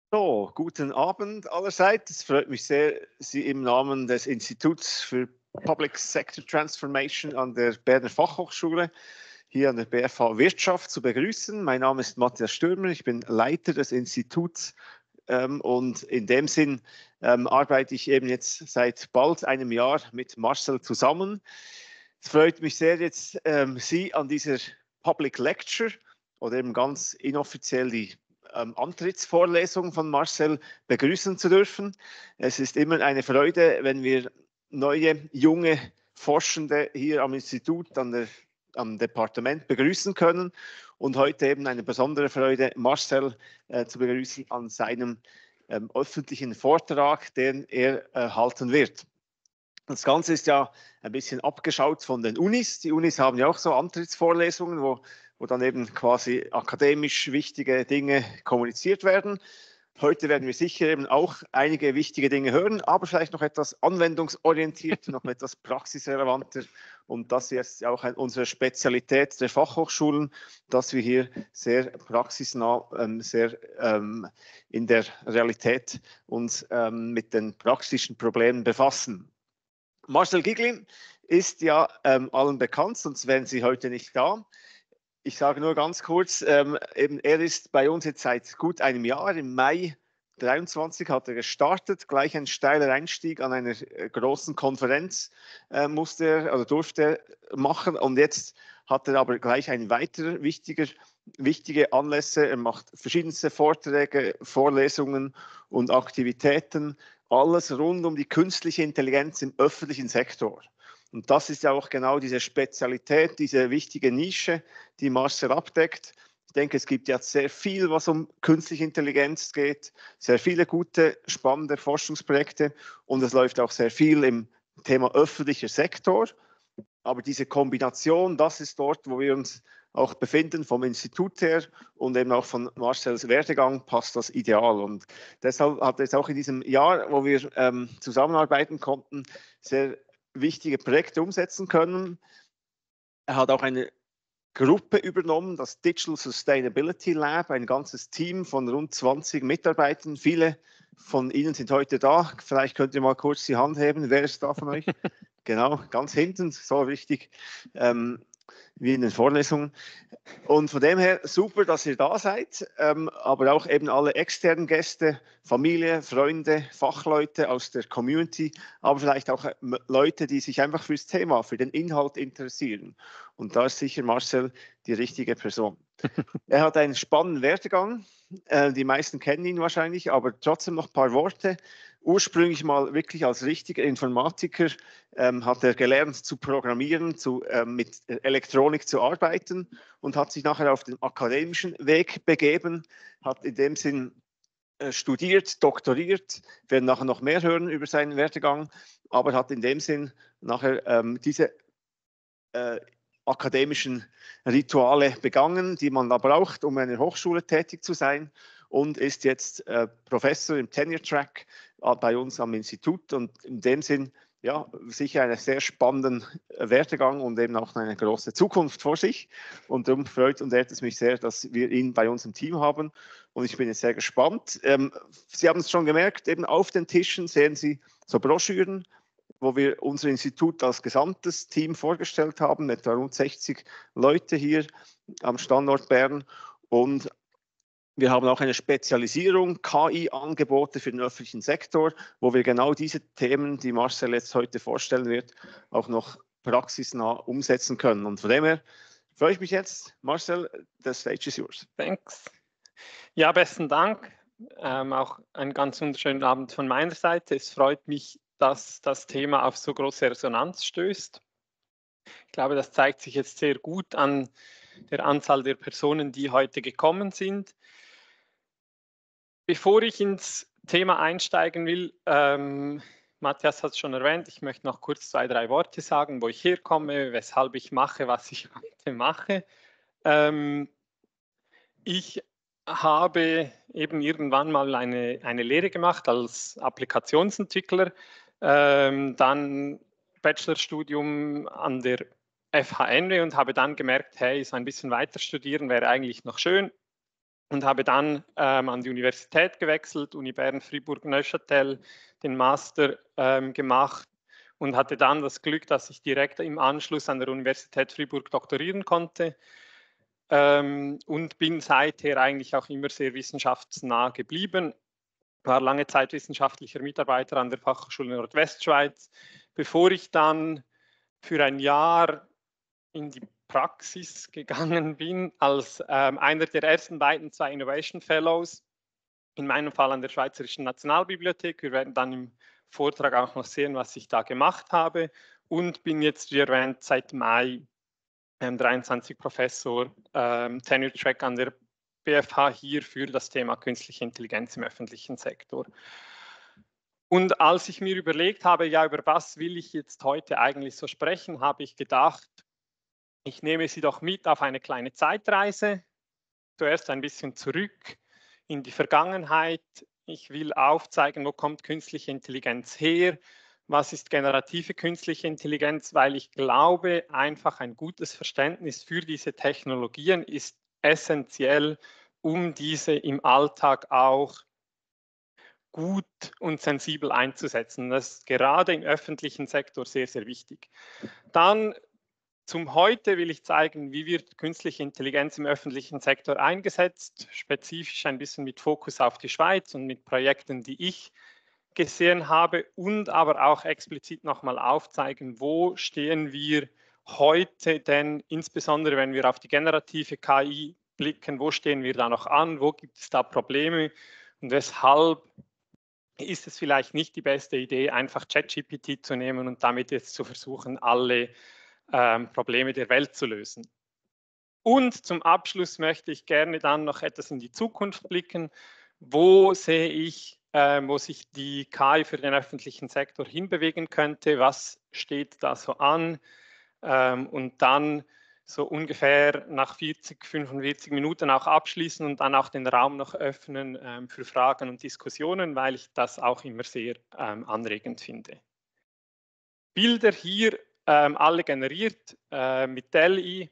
So, guten Abend allerseits. Es freut mich sehr, Sie im Namen des Instituts für Public Sector Transformation an der Berner Fachhochschule hier an der BFH Wirtschaft zu begrüßen. Mein Name ist Matthias Stürmer, ich bin Leiter des Instituts und in dem Sinn arbeite ich eben jetzt seit bald einem Jahr mit Marcel zusammen. Es freut mich sehr, jetzt Sie an dieser Public Lecture oder eben ganz inoffiziell die Antrittsvorlesung von Marcel begrüßen zu dürfen. Es ist immer eine Freude, wenn wir neue, junge Forschende hier am Institut, am Departement begrüßen können. Und heute eben eine besondere Freude, Marcel zu begrüßen an seinem öffentlichen Vortrag, den er halten wird. Das Ganze ist ja ein bisschen abgeschaut von den Unis. Die Unis haben ja auch so Antrittsvorlesungen, wo dann eben quasi akademisch wichtige Dinge kommuniziert werden. Heute werden wir sicher eben auch einige wichtige Dinge hören, aber vielleicht noch etwas anwendungsorientiert, noch etwas praxisrelevanter. Und das ist auch unsere Spezialität der Fachhochschulen, dass wir hier sehr praxisnah, sehr in der Realität uns mit den praktischen Problemen befassen. Marcel Giglin ist ja allen bekannt, sonst wären Sie heute nicht da. Ich sage nur ganz kurz, eben er ist bei uns jetzt seit gut einem Jahr. Im Mai 23 hat er gestartet, gleich ein steiler Einstieg an einer großen Konferenz durfte er machen. Und jetzt hat er aber gleich ein weiterer wichtige Anlässe. Er macht verschiedenste Vorträge, Vorlesungen und Aktivitäten. Alles rund um die künstliche Intelligenz im öffentlichen Sektor. Und das ist ja auch genau diese Spezialität, diese wichtige Nische, die Marcel abdeckt. Ich denke, es gibt ja sehr viel, was um künstliche Intelligenz geht, sehr viele gute, spannende Forschungsprojekte und es läuft auch sehr viel im Thema öffentlicher Sektor. Aber diese Kombination, das ist dort, wo wir uns auch befinden, vom Institut her und eben auch von Marcels Werdegang passt das ideal. Und deshalb hat er jetzt auch in diesem Jahr, wo wir zusammenarbeiten konnten, sehr wichtige Projekte umsetzen können. Er hat auch eine Gruppe übernommen, das Digital Sustainability Lab, ein ganzes Team von rund 20 Mitarbeitern. Viele von Ihnen sind heute da. Vielleicht könnt ihr mal kurz die Hand heben. Wer ist da von euch? Genau, ganz hinten, so richtig wie in den Vorlesungen. Und von dem her super, dass ihr da seid, aber auch eben alle externen Gäste, Familie, Freunde, Fachleute aus der Community, aber vielleicht auch Leute, die sich einfach fürs Thema, für den Inhalt interessieren. Und da ist sicher Marcel die richtige Person. Er hat einen spannenden Werdegang. Die meisten kennen ihn wahrscheinlich, aber trotzdem noch ein paar Worte. Ursprünglich mal wirklich als richtiger Informatiker hat er gelernt zu programmieren, mit Elektronik zu arbeiten und hat sich nachher auf den akademischen Weg begeben, hat in dem Sinn studiert, doktoriert, wir werden nachher noch mehr hören über seinen Werdegang, aber hat in dem Sinn nachher diese akademischen Rituale begangen, die man da braucht, um an einer Hochschule tätig zu sein und ist jetzt Professor im Tenure-Track bei uns am Institut und in dem Sinn ja, sicher einen sehr spannenden Werdegang und eben auch eine große Zukunft vor sich. Und darum freut und ehrt es mich sehr, dass wir ihn bei uns im Team haben. Und ich bin jetzt sehr gespannt. Sie haben es schon gemerkt, eben auf den Tischen sehen Sie so Broschüren, wo wir unser Institut als gesamtes Team vorgestellt haben, etwa rund 60 Leute hier am Standort Bern. Und wir haben auch eine Spezialisierung, KI-Angebote für den öffentlichen Sektor, wo wir genau diese Themen, die Marcel jetzt heute vorstellen wird, auch noch praxisnah umsetzen können. Und von dem her freue ich mich jetzt. Marcel, the stage is yours. Thanks. Ja, besten Dank. Auch einen ganz wunderschönen Abend von meiner Seite. Es freut mich, dass das Thema auf so große Resonanz stößt. Ich glaube, das zeigt sich jetzt sehr gut an der Anzahl der Personen, die heute gekommen sind. Bevor ich ins Thema einsteigen will, Matthias hat es schon erwähnt, ich möchte noch kurz 2, 3 Worte sagen, wo ich herkomme, weshalb ich mache, was ich heute mache. Ich habe eben irgendwann mal eine Lehre gemacht als Applikationsentwickler, dann Bachelorstudium an der FHNW und habe dann gemerkt, hey, so ein bisschen weiter studieren wäre eigentlich noch schön. und habe dann an die Universität gewechselt, Uni Bern, Fribourg-Neuchâtel, den Master gemacht und hatte dann das Glück, dass ich direkt im Anschluss an der Universität Fribourg doktorieren konnte und bin seither eigentlich auch immer sehr wissenschaftsnah geblieben. War lange Zeit wissenschaftlicher Mitarbeiter an der Fachhochschule Nordwestschweiz, bevor ich dann für ein Jahr in die Praxis gegangen bin, als einer der ersten beiden 2 Innovation Fellows, in meinem Fall an der Schweizerischen Nationalbibliothek. Wir werden dann im Vortrag auch noch sehen, was ich da gemacht habe, und bin jetzt, wie erwähnt, seit Mai 23 Professor, Tenure Track an der BFH hier für das Thema künstliche Intelligenz im öffentlichen Sektor. Und als ich mir überlegt habe, ja, über was will ich jetzt heute eigentlich so sprechen, habe ich gedacht, ich nehme Sie doch mit auf eine kleine Zeitreise. Zuerst ein bisschen zurück in die Vergangenheit. Ich will aufzeigen, wo kommt künstliche Intelligenz her? Was ist generative künstliche Intelligenz? Weil ich glaube, einfach ein gutes Verständnis für diese Technologien ist essentiell, um diese im Alltag auch gut und sensibel einzusetzen. Das ist gerade im öffentlichen Sektor sehr, sehr wichtig. Dann zum Heute will ich zeigen, wie wird künstliche Intelligenz im öffentlichen Sektor eingesetzt, spezifisch ein bisschen mit Fokus auf die Schweiz und mit Projekten, die ich gesehen habe, und aber auch explizit nochmal aufzeigen, wo stehen wir heute denn, insbesondere wenn wir auf die generative KI blicken, wo stehen wir da noch an, wo gibt es da Probleme und weshalb ist es vielleicht nicht die beste Idee, einfach ChatGPT zu nehmen und damit jetzt zu versuchen, alle Probleme der Welt zu lösen. Und zum Abschluss möchte ich gerne dann noch etwas in die Zukunft blicken. Wo sehe ich, wo sich die KI für den öffentlichen Sektor hinbewegen könnte? Was steht da so an? Und dann so ungefähr nach 40, 45 Minuten auch abschließen und dann auch den Raum noch öffnen für Fragen und Diskussionen, weil ich das auch immer sehr anregend finde. Bilder hier alle generiert mit DALL-E.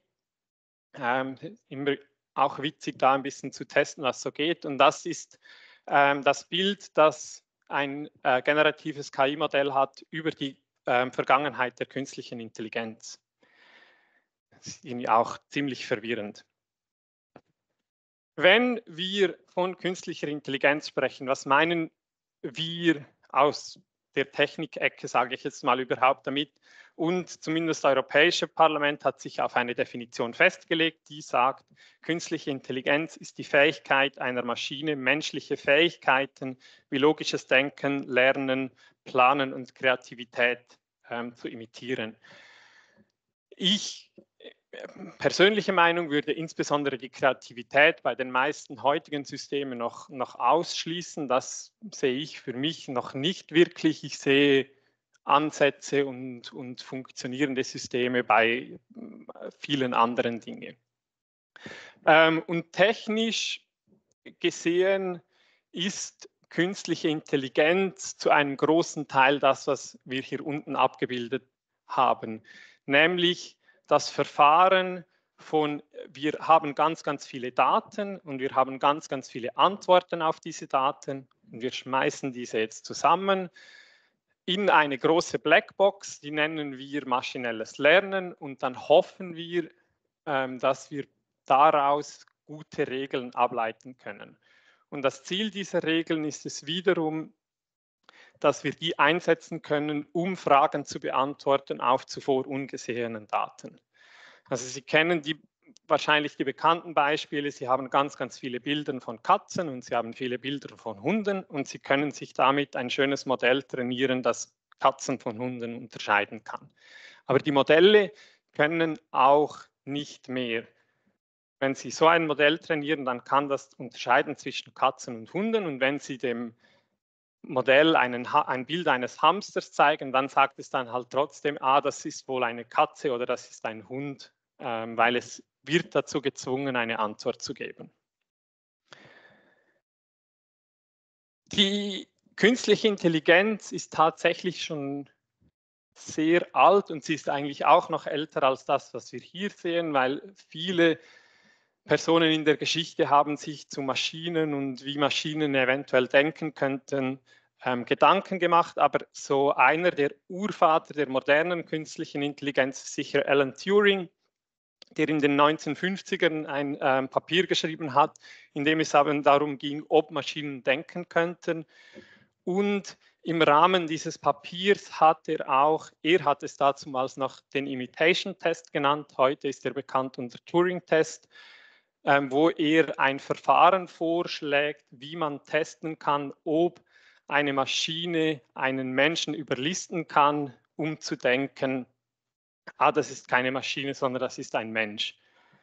Immer auch witzig, da ein bisschen zu testen, was so geht. Und das ist das Bild, das ein generatives KI-Modell hat über die Vergangenheit der künstlichen Intelligenz. Das ist irgendwie auch ziemlich verwirrend. Wenn wir von künstlicher Intelligenz sprechen, was meinen wir aus der Technikecke, sage ich jetzt mal, überhaupt damit? Und zumindest das Europäische Parlament hat sich auf eine Definition festgelegt, die sagt, künstliche Intelligenz ist die Fähigkeit einer Maschine, menschliche Fähigkeiten wie logisches Denken, Lernen, Planen und Kreativität zu imitieren. Ich persönliche Meinung würde insbesondere die Kreativität bei den meisten heutigen Systemen noch ausschließen. Das sehe ich für mich noch nicht wirklich. Ich sehe Ansätze und funktionierende Systeme bei vielen anderen Dingen. Und technisch gesehen ist künstliche Intelligenz zu einem großen Teil das, was wir hier unten abgebildet haben, nämlich das Verfahren von, wir haben ganz, ganz viele Daten und wir haben ganz, ganz viele Antworten auf diese Daten und wir schmeißen diese jetzt zusammen in eine große Blackbox, die nennen wir maschinelles Lernen, und dann hoffen wir, dass wir daraus gute Regeln ableiten können. Und das Ziel dieser Regeln ist es wiederum, dass wir die einsetzen können, um Fragen zu beantworten auf zuvor ungesehenen Daten. Also Sie kennen wahrscheinlich die bekannten Beispiele. Sie haben ganz, ganz viele Bilder von Katzen und Sie haben viele Bilder von Hunden und Sie können sich damit ein schönes Modell trainieren, das Katzen von Hunden unterscheiden kann. Aber die Modelle können auch nicht mehr. Wenn Sie so ein Modell trainieren, dann kann das unterscheiden zwischen Katzen und Hunden, und wenn Sie dem Modell ein Bild eines Hamsters zeigen, dann sagt es dann halt trotzdem, das ist wohl eine Katze oder das ist ein Hund, weil es wird dazu gezwungen, eine Antwort zu geben. Die künstliche Intelligenz ist tatsächlich schon sehr alt und sie ist eigentlich auch noch älter als das, was wir hier sehen, weil viele Personen in der Geschichte haben sich zu Maschinen und wie Maschinen eventuell denken könnten, Gedanken gemacht, aber so einer der Urvater der modernen künstlichen Intelligenz ist sicher Alan Turing, der in den 1950ern ein Papier geschrieben hat, in dem es eben darum ging, ob Maschinen denken könnten. Und im Rahmen dieses Papiers hat er hat es dazumals noch den Imitation-Test genannt, heute ist er bekannt unter Turing-Test, wo er ein Verfahren vorschlägt, wie man testen kann, ob eine Maschine einen Menschen überlisten kann, um zu denken, das ist keine Maschine, sondern das ist ein Mensch.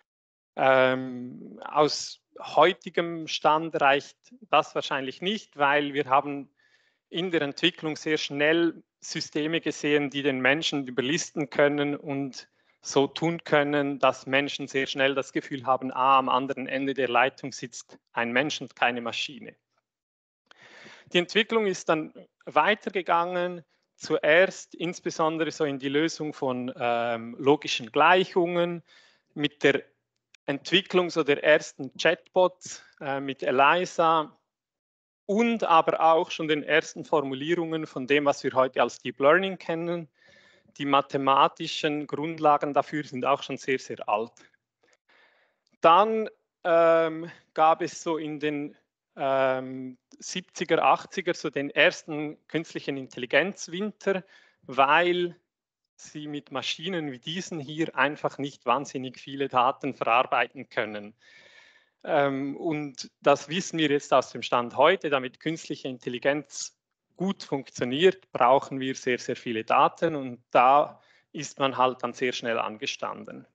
Aus heutigem Stand reicht das wahrscheinlich nicht, weil wir haben in der Entwicklung sehr schnell Systeme gesehen, die den Menschen überlisten können und so tun können, dass Menschen sehr schnell das Gefühl haben, am anderen Ende der Leitung sitzt ein Mensch und keine Maschine. Die Entwicklung ist dann weitergegangen, zuerst insbesondere so in die Lösung von logischen Gleichungen, mit der Entwicklung so der ersten Chatbots mit ELIZA und aber auch schon den ersten Formulierungen von dem, was wir heute als Deep Learning kennen. Die mathematischen Grundlagen dafür sind auch schon sehr, sehr alt. Dann gab es so in den 70er, 80er so den ersten künstlichen Intelligenzwinter, weil sie mit Maschinen wie diesen hier einfach nicht wahnsinnig viele Daten verarbeiten können. Und das wissen wir jetzt aus dem Stand heute, damit künstliche Intelligenz gut funktioniert, brauchen wir sehr, sehr viele Daten und da ist man halt dann sehr schnell angestanden.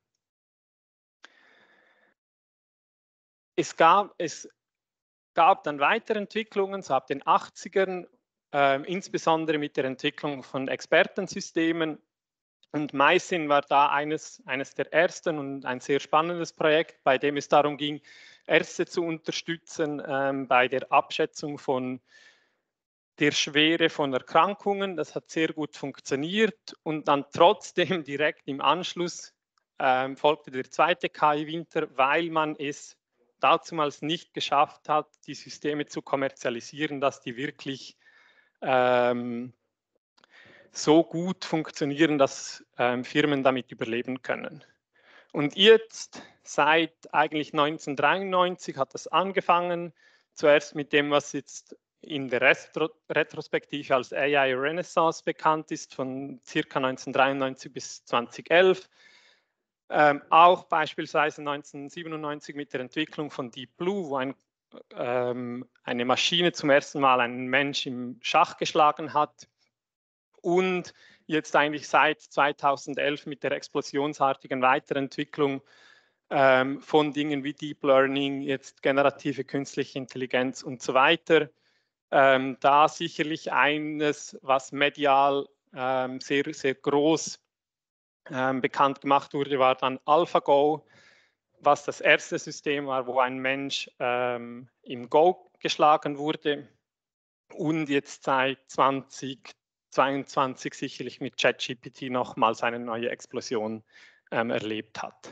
Es gab dann weitere Entwicklungen, so ab den 80ern, insbesondere mit der Entwicklung von Expertensystemen. Und Mycin war da eines der ersten und ein sehr spannendes Projekt, bei dem es darum ging, Ärzte zu unterstützen bei der Abschätzung von der Schwere von Erkrankungen. Das hat sehr gut funktioniert und dann trotzdem direkt im Anschluss folgte der zweite KI-Winter, weil man es dazumals nicht geschafft hat, die Systeme zu kommerzialisieren, dass die wirklich so gut funktionieren, dass Firmen damit überleben können. Und jetzt, seit eigentlich 1993 hat das angefangen, zuerst mit dem, was jetzt in der Retrospektive als AI Renaissance bekannt ist, von ca. 1993 bis 2011. Auch beispielsweise 1997 mit der Entwicklung von Deep Blue, wo eine Maschine zum ersten Mal einen Mensch im Schach geschlagen hat. Und jetzt eigentlich seit 2011 mit der explosionsartigen Weiterentwicklung von Dingen wie Deep Learning, jetzt generative künstliche Intelligenz und so weiter. Da sicherlich eines, was medial sehr, sehr groß bekannt gemacht wurde, war dann AlphaGo, was das erste System war, wo ein Mensch im Go geschlagen wurde und jetzt seit 2022 sicherlich mit ChatGPT nochmals eine neue Explosion erlebt hat.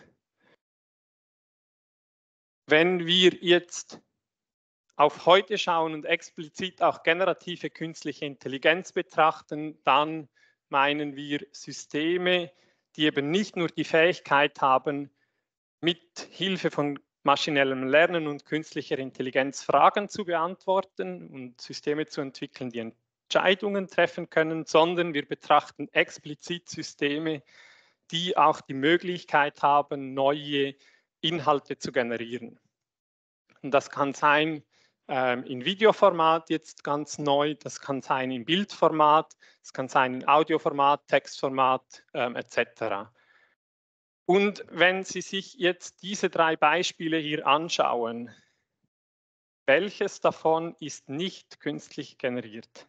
Wenn wir jetzt auf heute schauen und explizit auch generative künstliche Intelligenz betrachten, dann meinen wir Systeme, die eben nicht nur die Fähigkeit haben, mit Hilfe von maschinellem Lernen und künstlicher Intelligenz Fragen zu beantworten und Systeme zu entwickeln, die Entscheidungen treffen können, sondern wir betrachten explizit Systeme, die auch die Möglichkeit haben, neue Inhalte zu generieren. Und das kann sein in Videoformat jetzt ganz neu, das kann sein in Bildformat, das kann sein in Audioformat, Textformat etc. Und wenn Sie sich jetzt diese drei Beispiele hier anschauen, welches davon ist nicht künstlich generiert?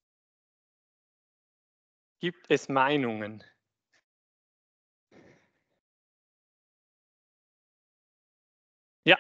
Gibt es Meinungen? Ja.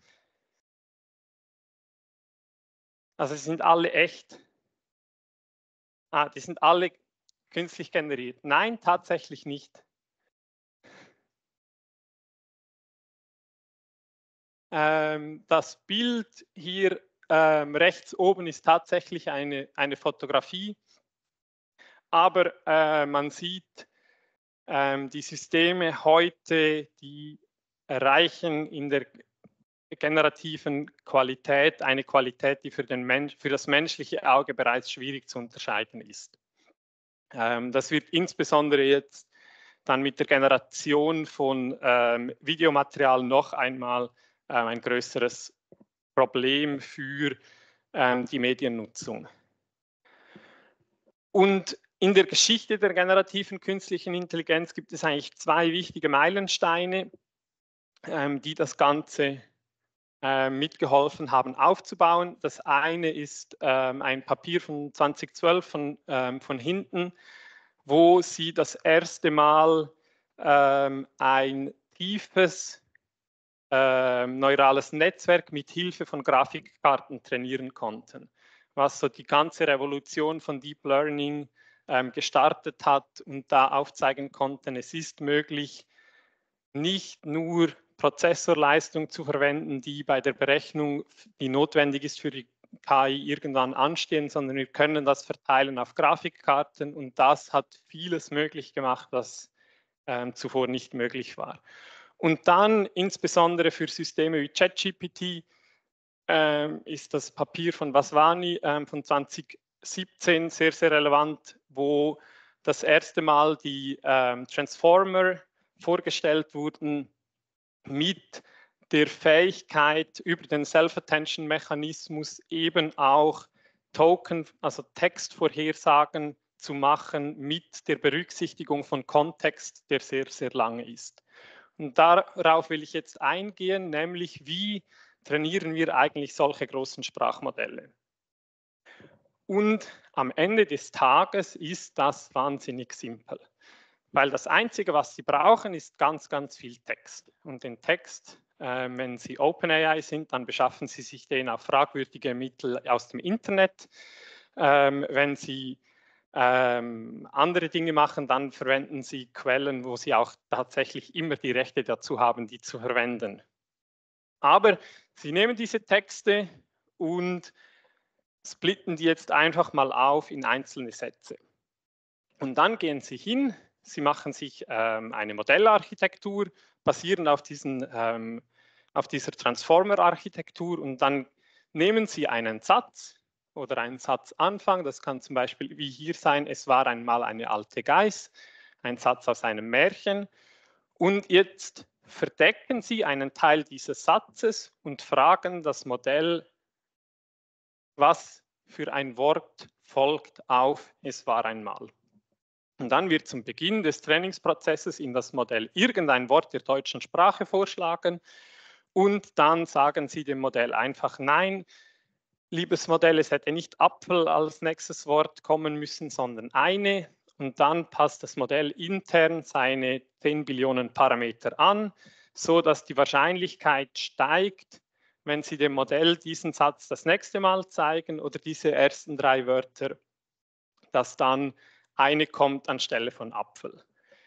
Also sie sind alle echt. Die sind alle künstlich generiert. Nein, tatsächlich nicht. Das Bild hier rechts oben ist tatsächlich eine Fotografie, aber man sieht, die Systeme heute, die erreichen in der generativen Qualität eine Qualität, die für das menschliche Auge bereits schwierig zu unterscheiden ist. Das wird insbesondere jetzt dann mit der Generation von Videomaterial noch einmal ein größeres Problem für die Mediennutzung. Und in der Geschichte der generativen künstlichen Intelligenz gibt es eigentlich zwei wichtige Meilensteine, die das Ganze mitgeholfen haben aufzubauen. Das eine ist ein Papier von 2012 von Hinton, wo sie das erste Mal ein tiefes neurales Netzwerk mit Hilfe von Grafikkarten trainieren konnten, was so die ganze Revolution von Deep Learning gestartet hat und da aufzeigen konnten, es ist möglich, nicht nur Prozessorleistung zu verwenden, die bei der Berechnung, die notwendig ist für die KI, irgendwann anstehen, sondern wir können das verteilen auf Grafikkarten und das hat vieles möglich gemacht, was zuvor nicht möglich war. Und dann insbesondere für Systeme wie ChatGPT ist das Papier von Vaswani von 2017 sehr, sehr relevant, wo das erste Mal die Transformer vorgestellt wurden mit der Fähigkeit, über den Self-Attention-Mechanismus eben auch Token, also Textvorhersagen zu machen mit der Berücksichtigung von Kontext, der sehr, sehr lange ist. Und darauf will ich jetzt eingehen, nämlich wie trainieren wir eigentlich solche großen Sprachmodelle. Und am Ende des Tages ist das wahnsinnig simpel, weil das Einzige, was Sie brauchen, ist ganz, ganz viel Text. Und den Text, wenn Sie OpenAI sind, dann beschaffen Sie sich den auf fragwürdige Mittel aus dem Internet. Wenn Sie andere Dinge machen, dann verwenden Sie Quellen, wo Sie auch tatsächlich immer die Rechte dazu haben, die zu verwenden. Aber Sie nehmen diese Texte und splitten die jetzt einfach mal auf in einzelne Sätze. Und dann gehen Sie hin, Sie machen sich eine Modellarchitektur, basierend auf dieser Transformer-Architektur und dann nehmen Sie einen Satz oder einen Satzanfang, das kann zum Beispiel wie hier sein, es war einmal eine alte Geiß, ein Satz aus einem Märchen und jetzt verdecken Sie einen Teil dieses Satzes und fragen das Modell, was für ein Wort folgt auf es war einmal. Und dann wird zum Beginn des Trainingsprozesses in das Modell irgendein Wort der deutschen Sprache vorschlagen und dann sagen Sie dem Modell einfach nein, liebes Modell, es hätte nicht Apfel als nächstes Wort kommen müssen, sondern eine. Und dann passt das Modell intern seine 10 Billionen Parameter an, sodass die Wahrscheinlichkeit steigt, wenn Sie dem Modell diesen Satz das nächste Mal zeigen oder diese ersten 3 Wörter, dass dann eine kommt anstelle von Apfel.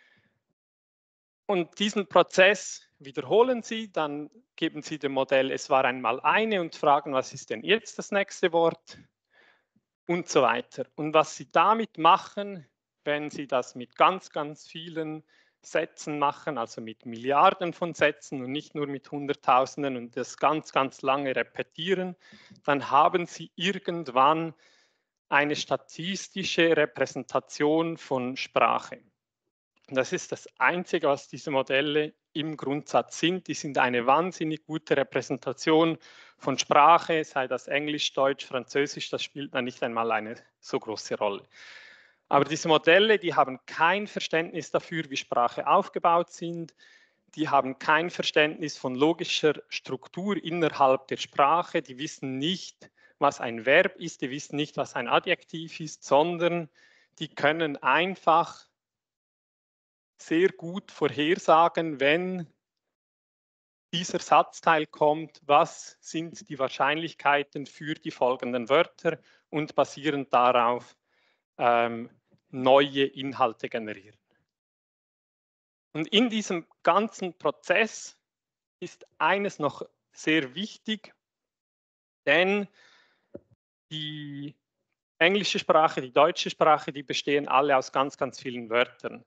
Und diesen Prozess wiederholen Sie, dann geben Sie dem Modell, es war einmal eine und fragen, was ist denn jetzt das nächste Wort und so weiter. Und was Sie damit machen, wenn Sie das mit ganz, ganz vielen Sätzen machen, also mit Milliarden von Sätzen und nicht nur mit Hunderttausenden und das ganz, ganz lange repetieren, dann haben Sie irgendwann eine statistische Repräsentation von Sprache. Das ist das Einzige, was diese Modelle im Grundsatz sind. Die sind eine wahnsinnig gute Repräsentation von Sprache, sei das Englisch, Deutsch, Französisch, das spielt dann nicht einmal eine so große Rolle. Aber diese Modelle, die haben kein Verständnis dafür, wie Sprache aufgebaut sind. Die haben kein Verständnis von logischer Struktur innerhalb der Sprache. Die wissen nicht, was ein Verb ist, die wissen nicht, was ein Adjektiv ist, sondern die können einfach sehr gut vorhersagen, wenn dieser Satzteil kommt, was sind die Wahrscheinlichkeiten für die folgenden Wörter und basierend darauf neue Inhalte generieren. Und in diesem ganzen Prozess ist eines noch sehr wichtig, denn die englische Sprache, die deutsche Sprache, die bestehen alle aus ganz, ganz vielen Wörtern.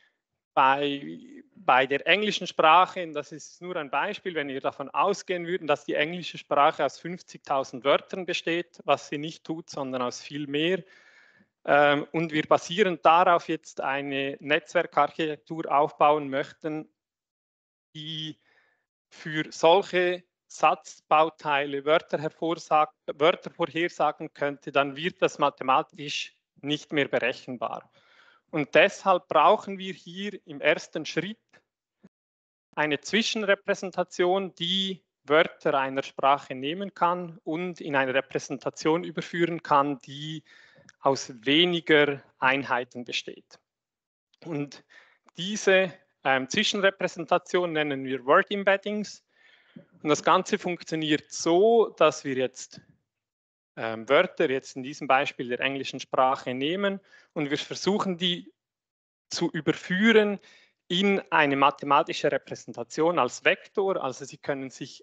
Bei der englischen Sprache, das ist nur ein Beispiel, wenn wir davon ausgehen würden, dass die englische Sprache aus 50.000 Wörtern besteht, was sie nicht tut, sondern aus viel mehr. Und wir basierend darauf jetzt eine Netzwerkarchitektur aufbauen möchten, die für solche Satzbauteile Wörter vorhersagen könnte, dann wird das mathematisch nicht mehr berechenbar. Und deshalb brauchen wir hier im ersten Schritt eine Zwischenrepräsentation, die Wörter einer Sprache nehmen kann und in eine Repräsentation überführen kann, die aus weniger Einheiten besteht. Und diese Zwischenrepräsentation nennen wir Word Embeddings. Und das Ganze funktioniert so, dass wir jetzt Wörter jetzt in diesem Beispiel der englischen Sprache nehmen und wir versuchen, die zu überführen in eine mathematische Repräsentation als Vektor. Also Sie können sich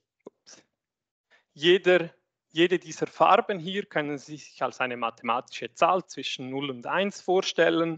jede dieser Farben hier können Sie sich als eine mathematische Zahl zwischen 0 und 1 vorstellen.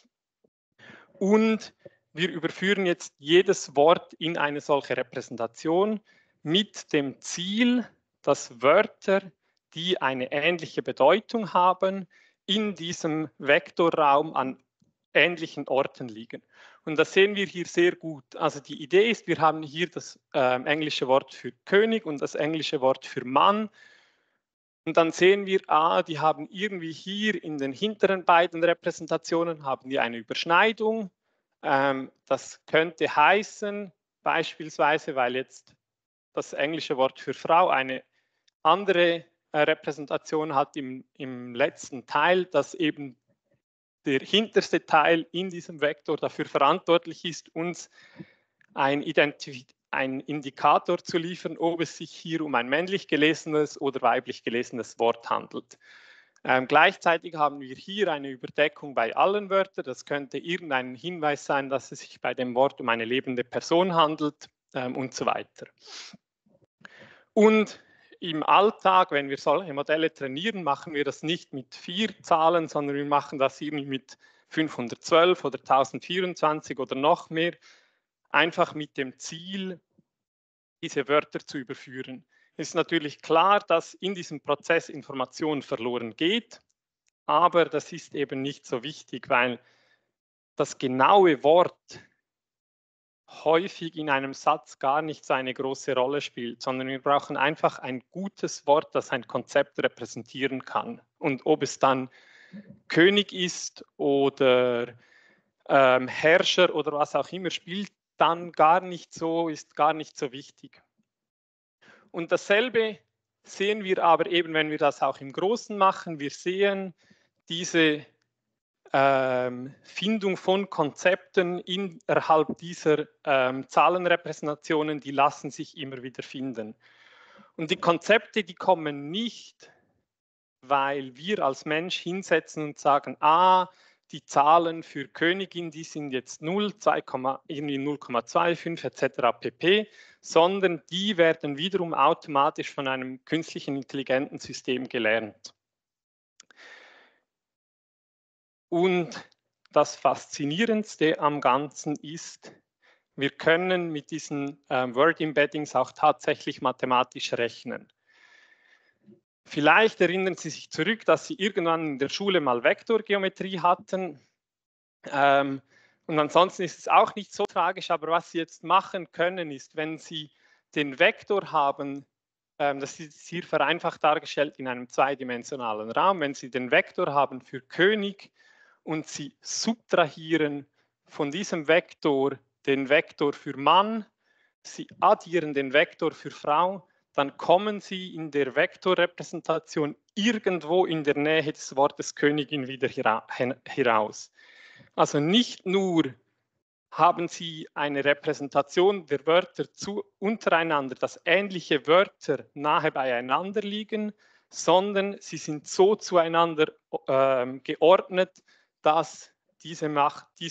Und wir überführen jetzt jedes Wort in eine solche Repräsentation mit dem Ziel, dass Wörter, die eine ähnliche Bedeutung haben, in diesem Vektorraum an ähnlichen Orten liegen. Und das sehen wir hier sehr gut. Also die Idee ist, wir haben hier das englische Wort für König und das englische Wort für Mann. Und dann sehen wir, die haben irgendwie hier in den hinteren beiden Repräsentationen haben die eine Überschneidung. Das könnte heißen, beispielsweise, weil jetzt das englische Wort für Frau eine andere Repräsentation hat im letzten Teil, dass eben der hinterste Teil in diesem Vektor dafür verantwortlich ist, uns ein Indikator zu liefern, ob es sich hier um ein männlich gelesenes oder weiblich gelesenes Wort handelt. Gleichzeitig haben wir hier eine Überdeckung bei allen Wörtern. Das könnte irgendein Hinweis sein, dass es sich bei dem Wort um eine lebende Person handelt und so weiter. Und im Alltag, wenn wir solche Modelle trainieren, machen wir das nicht mit 4 Zahlen, sondern wir machen das irgendwie mit 512 oder 1024 oder noch mehr, einfach mit dem Ziel, diese Wörter zu überführen. Es ist natürlich klar, dass in diesem Prozess Information verloren geht, aber das ist eben nicht so wichtig, weil das genaue Wort häufig in einem Satz gar nicht so eine große Rolle spielt, sondern wir brauchen einfach ein gutes Wort, das ein Konzept repräsentieren kann. Und ob es dann König ist oder Herrscher oder was auch immer, spielt dann ist gar nicht so wichtig. Und dasselbe sehen wir aber eben, wenn wir das auch im Großen machen. Wir sehen diese Findung von Konzepten innerhalb dieser Zahlenrepräsentationen, die lassen sich immer wieder finden. Und die Konzepte, die kommen nicht, weil wir als Mensch hinsetzen und sagen, die Zahlen für Königin, die sind jetzt 0, 0,25 etc. pp., sondern die werden wiederum automatisch von einem künstlichen intelligenten System gelernt. Und das Faszinierendste am Ganzen ist, wir können mit diesen Word Embeddings auch tatsächlich mathematisch rechnen. Vielleicht erinnern Sie sich zurück, dass Sie irgendwann in der Schule mal Vektorgeometrie hatten. Und ansonsten ist es auch nicht so tragisch, aber was Sie jetzt machen können, ist, wenn Sie den Vektor haben, das ist hier vereinfacht dargestellt in einem zweidimensionalen Raum, wenn Sie den Vektor haben für König und Sie subtrahieren von diesem Vektor den Vektor für Mann, Sie addieren den Vektor für Frau, dann kommen Sie in der Vektorrepräsentation irgendwo in der Nähe des Wortes Königin wieder heraus. Also nicht nur haben Sie eine Repräsentation der Wörter untereinander, dass ähnliche Wörter nahe beieinander liegen, sondern sie sind so zueinander geordnet, dass diese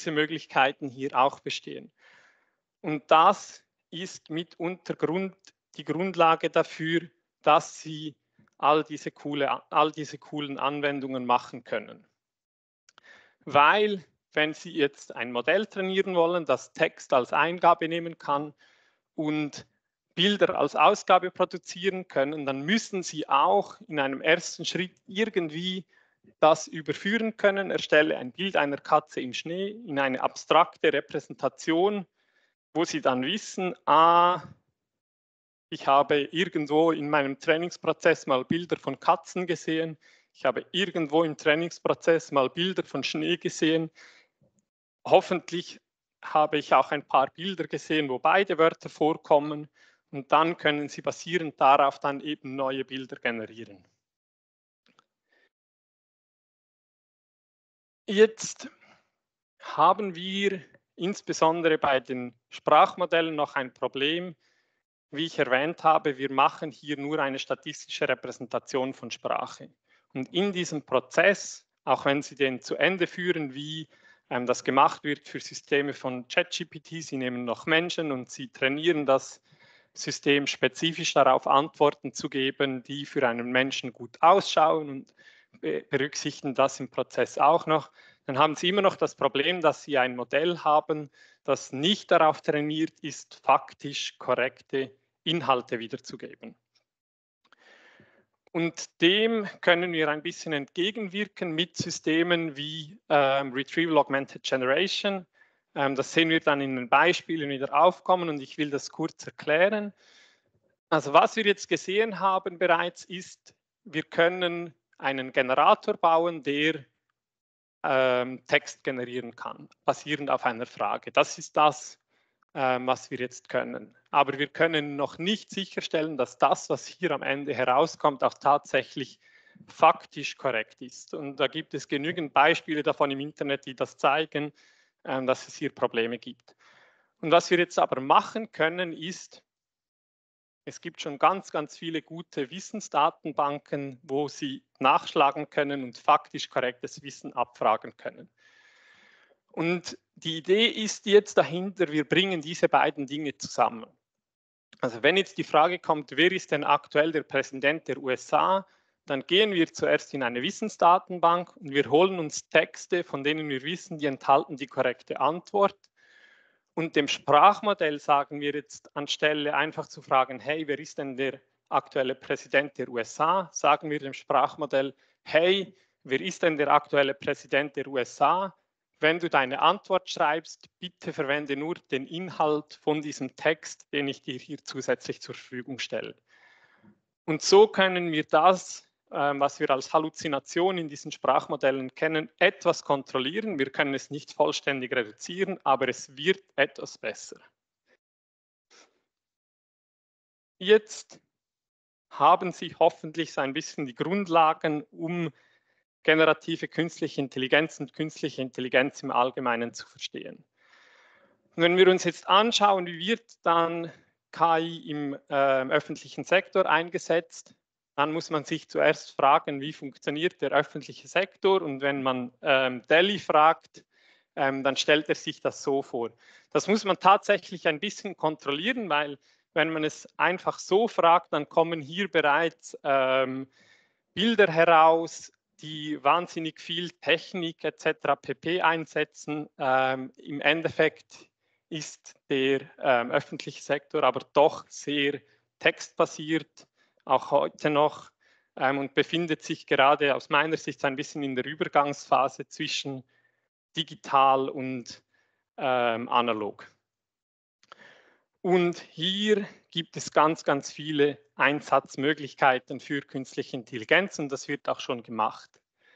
Möglichkeiten hier auch bestehen. Und das ist mitunter Grund die Grundlage dafür, dass Sie all diese coolen Anwendungen machen können. Weil, wenn Sie jetzt ein Modell trainieren wollen, das Text als Eingabe nehmen kann und Bilder als Ausgabe produzieren können, dann müssen Sie auch in einem ersten Schritt irgendwie das überführen können. Erstelle ein Bild einer Katze im Schnee in eine abstrakte Repräsentation, wo Sie dann wissen, ich habe irgendwo in meinem Trainingsprozess mal Bilder von Katzen gesehen. Ich habe irgendwo im Trainingsprozess mal Bilder von Schnee gesehen. Hoffentlich habe ich auch ein paar Bilder gesehen, wo beide Wörter vorkommen. Und dann können Sie basierend darauf dann eben neue Bilder generieren. Jetzt haben wir insbesondere bei den Sprachmodellen noch ein Problem. Wie ich erwähnt habe, wir machen hier nur eine statistische Repräsentation von Sprache. Und in diesem Prozess, auch wenn Sie den zu Ende führen, wie das gemacht wird für Systeme von ChatGPT, Sie nehmen noch Menschen und Sie trainieren das System spezifisch darauf, Antworten zu geben, die für einen Menschen gut ausschauen und berücksichtigen das im Prozess auch noch, dann haben Sie immer noch das Problem, dass Sie ein Modell haben, das nicht darauf trainiert ist, faktisch korrekte Inhalte wiederzugeben. Und dem können wir ein bisschen entgegenwirken mit Systemen wie Retrieval Augmented Generation. Das sehen wir dann in den Beispielen wieder aufkommen und ich will das kurz erklären. Also was wir jetzt gesehen haben bereits ist, wir können einen Generator bauen, der Text generieren kann, basierend auf einer Frage. Das ist das, was wir jetzt können. Aber wir können noch nicht sicherstellen, dass das, was hier am Ende herauskommt, auch tatsächlich faktisch korrekt ist. Und da gibt es genügend Beispiele davon im Internet, die das zeigen, dass es hier Probleme gibt. Und was wir jetzt aber machen können, ist, es gibt schon ganz, ganz viele gute Wissensdatenbanken, wo Sie nachschlagen können und faktisch korrektes Wissen abfragen können. Und die Idee ist jetzt dahinter, wir bringen diese beiden Dinge zusammen. Also wenn jetzt die Frage kommt, wer ist denn aktuell der Präsident der USA, dann gehen wir zuerst in eine Wissensdatenbank und wir holen uns Texte, von denen wir wissen, die enthalten die korrekte Antwort. Und dem Sprachmodell sagen wir jetzt anstelle einfach zu fragen, hey, wer ist denn der aktuelle Präsident der USA? Sagen wir dem Sprachmodell, hey, wer ist denn der aktuelle Präsident der USA? Wenn du deine Antwort schreibst, bitte verwende nur den Inhalt von diesem Text, den ich dir hier zusätzlich zur Verfügung stelle. Und so können wir das, was wir als Halluzination in diesen Sprachmodellen kennen, etwas kontrollieren. Wir können es nicht vollständig reduzieren, aber es wird etwas besser. Jetzt haben Sie hoffentlich so ein bisschen die Grundlagen, um generative künstliche Intelligenz und künstliche Intelligenz im Allgemeinen zu verstehen. Und wenn wir uns jetzt anschauen, wie wird dann KI im öffentlichen Sektor eingesetzt, dann muss man sich zuerst fragen, wie funktioniert der öffentliche Sektor? Und wenn man Delhi fragt, dann stellt er sich das so vor. Das muss man tatsächlich ein bisschen kontrollieren, weil wenn man es einfach so fragt, dann kommen hier bereits Bilder heraus, die wahnsinnig viel Technik etc. pp. Einsetzen. Im Endeffekt ist der öffentliche Sektor aber doch sehr textbasiert, auch heute noch, und befindet sich gerade aus meiner Sicht ein bisschen in der Übergangsphase zwischen digital und analog. Und hier gibt es ganz, ganz viele Einsatzmöglichkeiten für künstliche Intelligenz und das wird auch schon gemacht.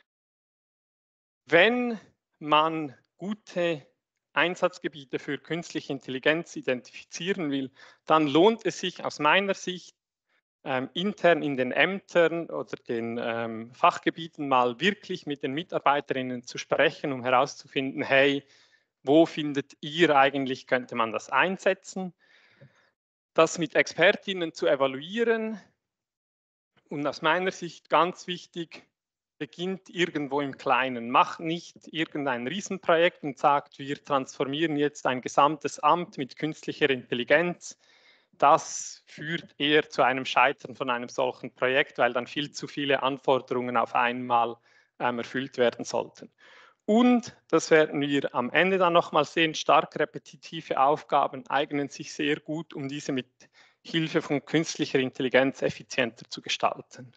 Wenn man gute Einsatzgebiete für künstliche Intelligenz identifizieren will, dann lohnt es sich aus meiner Sicht, intern in den Ämtern oder den Fachgebieten mal wirklich mit den Mitarbeiterinnen zu sprechen, um herauszufinden, hey, wo findet ihr eigentlich, könnte man das einsetzen? Das mit Expertinnen zu evaluieren und aus meiner Sicht ganz wichtig, beginnt irgendwo im Kleinen. Macht nicht irgendein Riesenprojekt und sagt, wir transformieren jetzt ein gesamtes Amt mit künstlicher Intelligenz. das führt eher zu einem Scheitern von einem solchen Projekt, weil dann viel zu viele Anforderungen auf einmal erfüllt werden sollten. Und, das werden wir am Ende dann nochmal sehen, stark repetitive Aufgaben eignen sich sehr gut, um diese mit Hilfe von künstlicher Intelligenz effizienter zu gestalten.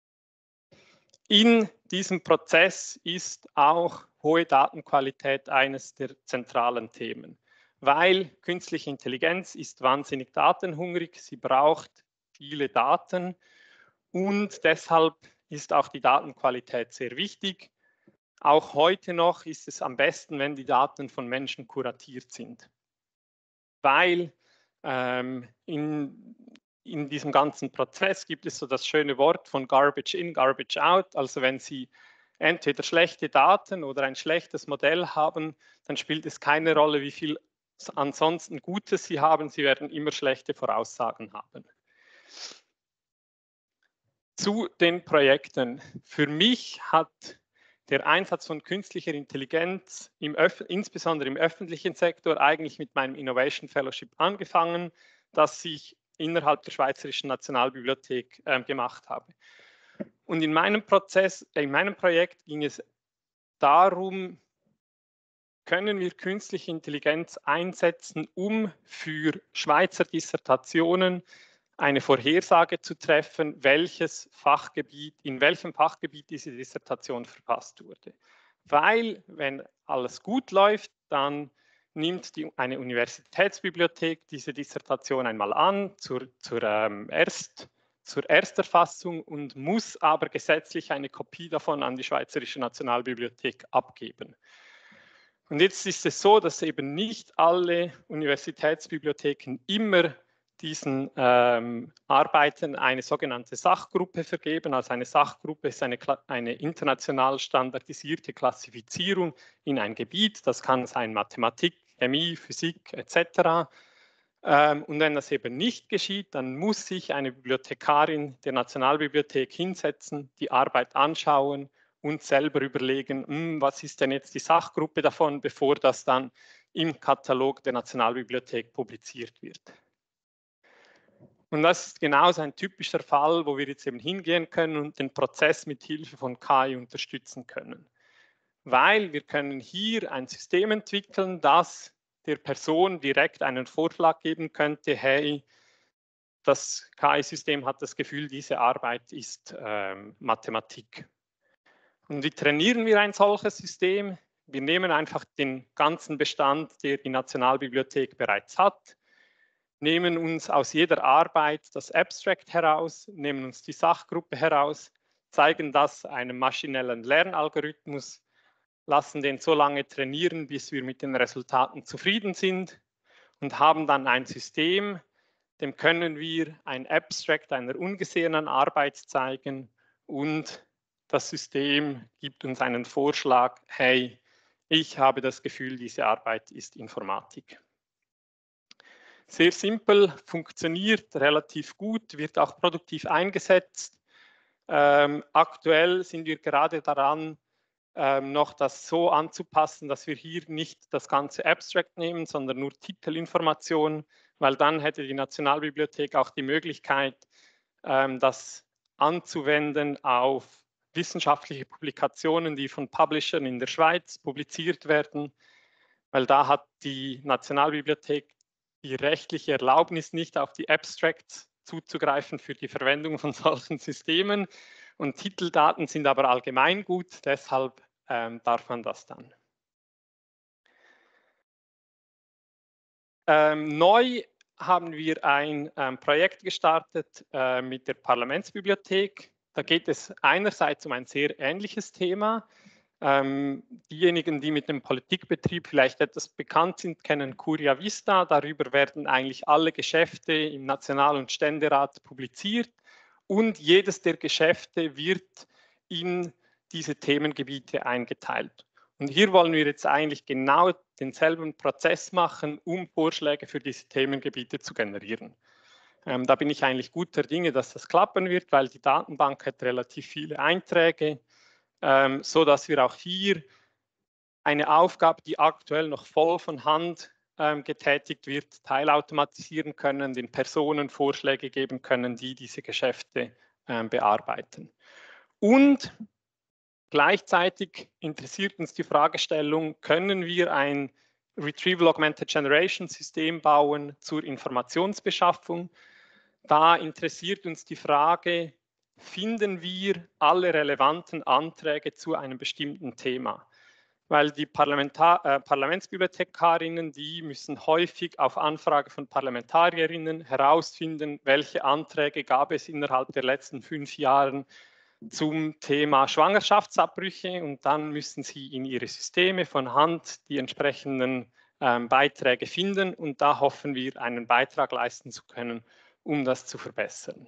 In diesem Prozess ist auch hohe Datenqualität eines der zentralen Themen, weil künstliche Intelligenz ist wahnsinnig datenhungrig, sie braucht viele Daten und deshalb ist auch die Datenqualität sehr wichtig. Auch heute noch ist es am besten, wenn die Daten von Menschen kuratiert sind, weil in diesem ganzen Prozess gibt es so das schöne Wort von Garbage in, Garbage out. Also wenn Sie entweder schlechte Daten oder ein schlechtes Modell haben, dann spielt es keine Rolle, wie viel ansonsten Gutes Sie haben. Sie werden immer schlechte Voraussagen haben. Zu den Projekten. Für mich hat der Einsatz von künstlicher Intelligenz, insbesondere im öffentlichen Sektor, eigentlich mit meinem Innovation Fellowship angefangen, das ich innerhalb der Schweizerischen Nationalbibliothek gemacht habe. Und in meinem Projekt ging es darum, können wir künstliche Intelligenz einsetzen, um für Schweizer Dissertationen eine Vorhersage zu treffen, in welchem Fachgebiet diese Dissertation verfasst wurde. Weil, wenn alles gut läuft, dann nimmt eine Universitätsbibliothek diese Dissertation einmal an zur Ersterfassung und muss aber gesetzlich eine Kopie davon an die Schweizerische Nationalbibliothek abgeben. Und jetzt ist es so, dass eben nicht alle Universitätsbibliotheken immer diesen Arbeiten eine sogenannte Sachgruppe vergeben. Also eine Sachgruppe ist eine international standardisierte Klassifizierung in ein Gebiet. Das kann sein Mathematik, Chemie, Physik etc. Und wenn das eben nicht geschieht, dann muss sich eine Bibliothekarin der Nationalbibliothek hinsetzen, die Arbeit anschauen und selber überlegen, was ist denn jetzt die Sachgruppe davon, bevor das dann im Katalog der Nationalbibliothek publiziert wird. Und das ist genauso ein typischer Fall, wo wir jetzt eben hingehen können und den Prozess mit Hilfe von KI unterstützen können. Weil wir können hier ein System entwickeln, das der Person direkt einen Vorschlag geben könnte, hey, das KI-System hat das Gefühl, diese Arbeit ist Mathematik. Und wie trainieren wir ein solches System? Wir nehmen einfach den ganzen Bestand, der die Nationalbibliothek bereits hat, nehmen uns aus jeder Arbeit das Abstract heraus, nehmen uns die Sachgruppe heraus, zeigen das einem maschinellen Lernalgorithmus, lassen den so lange trainieren, bis wir mit den Resultaten zufrieden sind und haben dann ein System, dem können wir ein Abstract einer ungesehenen Arbeit zeigen und das System gibt uns einen Vorschlag, hey, ich habe das Gefühl, diese Arbeit ist Informatik. Sehr simpel, funktioniert relativ gut, wird auch produktiv eingesetzt. Aktuell sind wir gerade daran, noch das so anzupassen, dass wir hier nicht das ganze Abstract nehmen, sondern nur Titelinformationen, weil dann hätte die Nationalbibliothek auch die Möglichkeit, das anzuwenden auf wissenschaftliche Publikationen, die von Publishern in der Schweiz publiziert werden, weil da hat die Nationalbibliothek die rechtliche Erlaubnis nicht, auf die Abstracts zuzugreifen für die Verwendung von solchen Systemen. Und Titeldaten sind aber allgemeingut, deshalb darf man das dann. Neu haben wir ein Projekt gestartet mit der Parlamentsbibliothek. Da geht es einerseits um ein sehr ähnliches Thema. Diejenigen, die mit dem Politikbetrieb vielleicht etwas bekannt sind, kennen Curia Vista. Darüber werden eigentlich alle Geschäfte im National- und Ständerat publiziert und jedes der Geschäfte wird in diese Themengebiete eingeteilt. Und hier wollen wir jetzt eigentlich genau denselben Prozess machen, um Vorschläge für diese Themengebiete zu generieren. Da bin ich eigentlich guter Dinge, dass das klappen wird, weil die Datenbank hat relativ viele Einträge, so dass wir auch hier eine Aufgabe, die aktuell noch voll von Hand getätigt wird, teilautomatisieren können, den Personen Vorschläge geben können, die diese Geschäfte bearbeiten. Und gleichzeitig interessiert uns die Fragestellung, können wir ein Retrieval Augmented Generation System bauen zur Informationsbeschaffung? Da interessiert uns die Frage, finden wir alle relevanten Anträge zu einem bestimmten Thema? Weil die Parlamentsbibliothekarinnen, die müssen häufig auf Anfrage von Parlamentarierinnen herausfinden, welche Anträge gab es innerhalb der letzten 5 Jahre zum Thema Schwangerschaftsabbrüche, und dann müssen sie in ihre Systeme von Hand die entsprechenden Beiträge finden, und da hoffen wir, einen Beitrag leisten zu können, um das zu verbessern.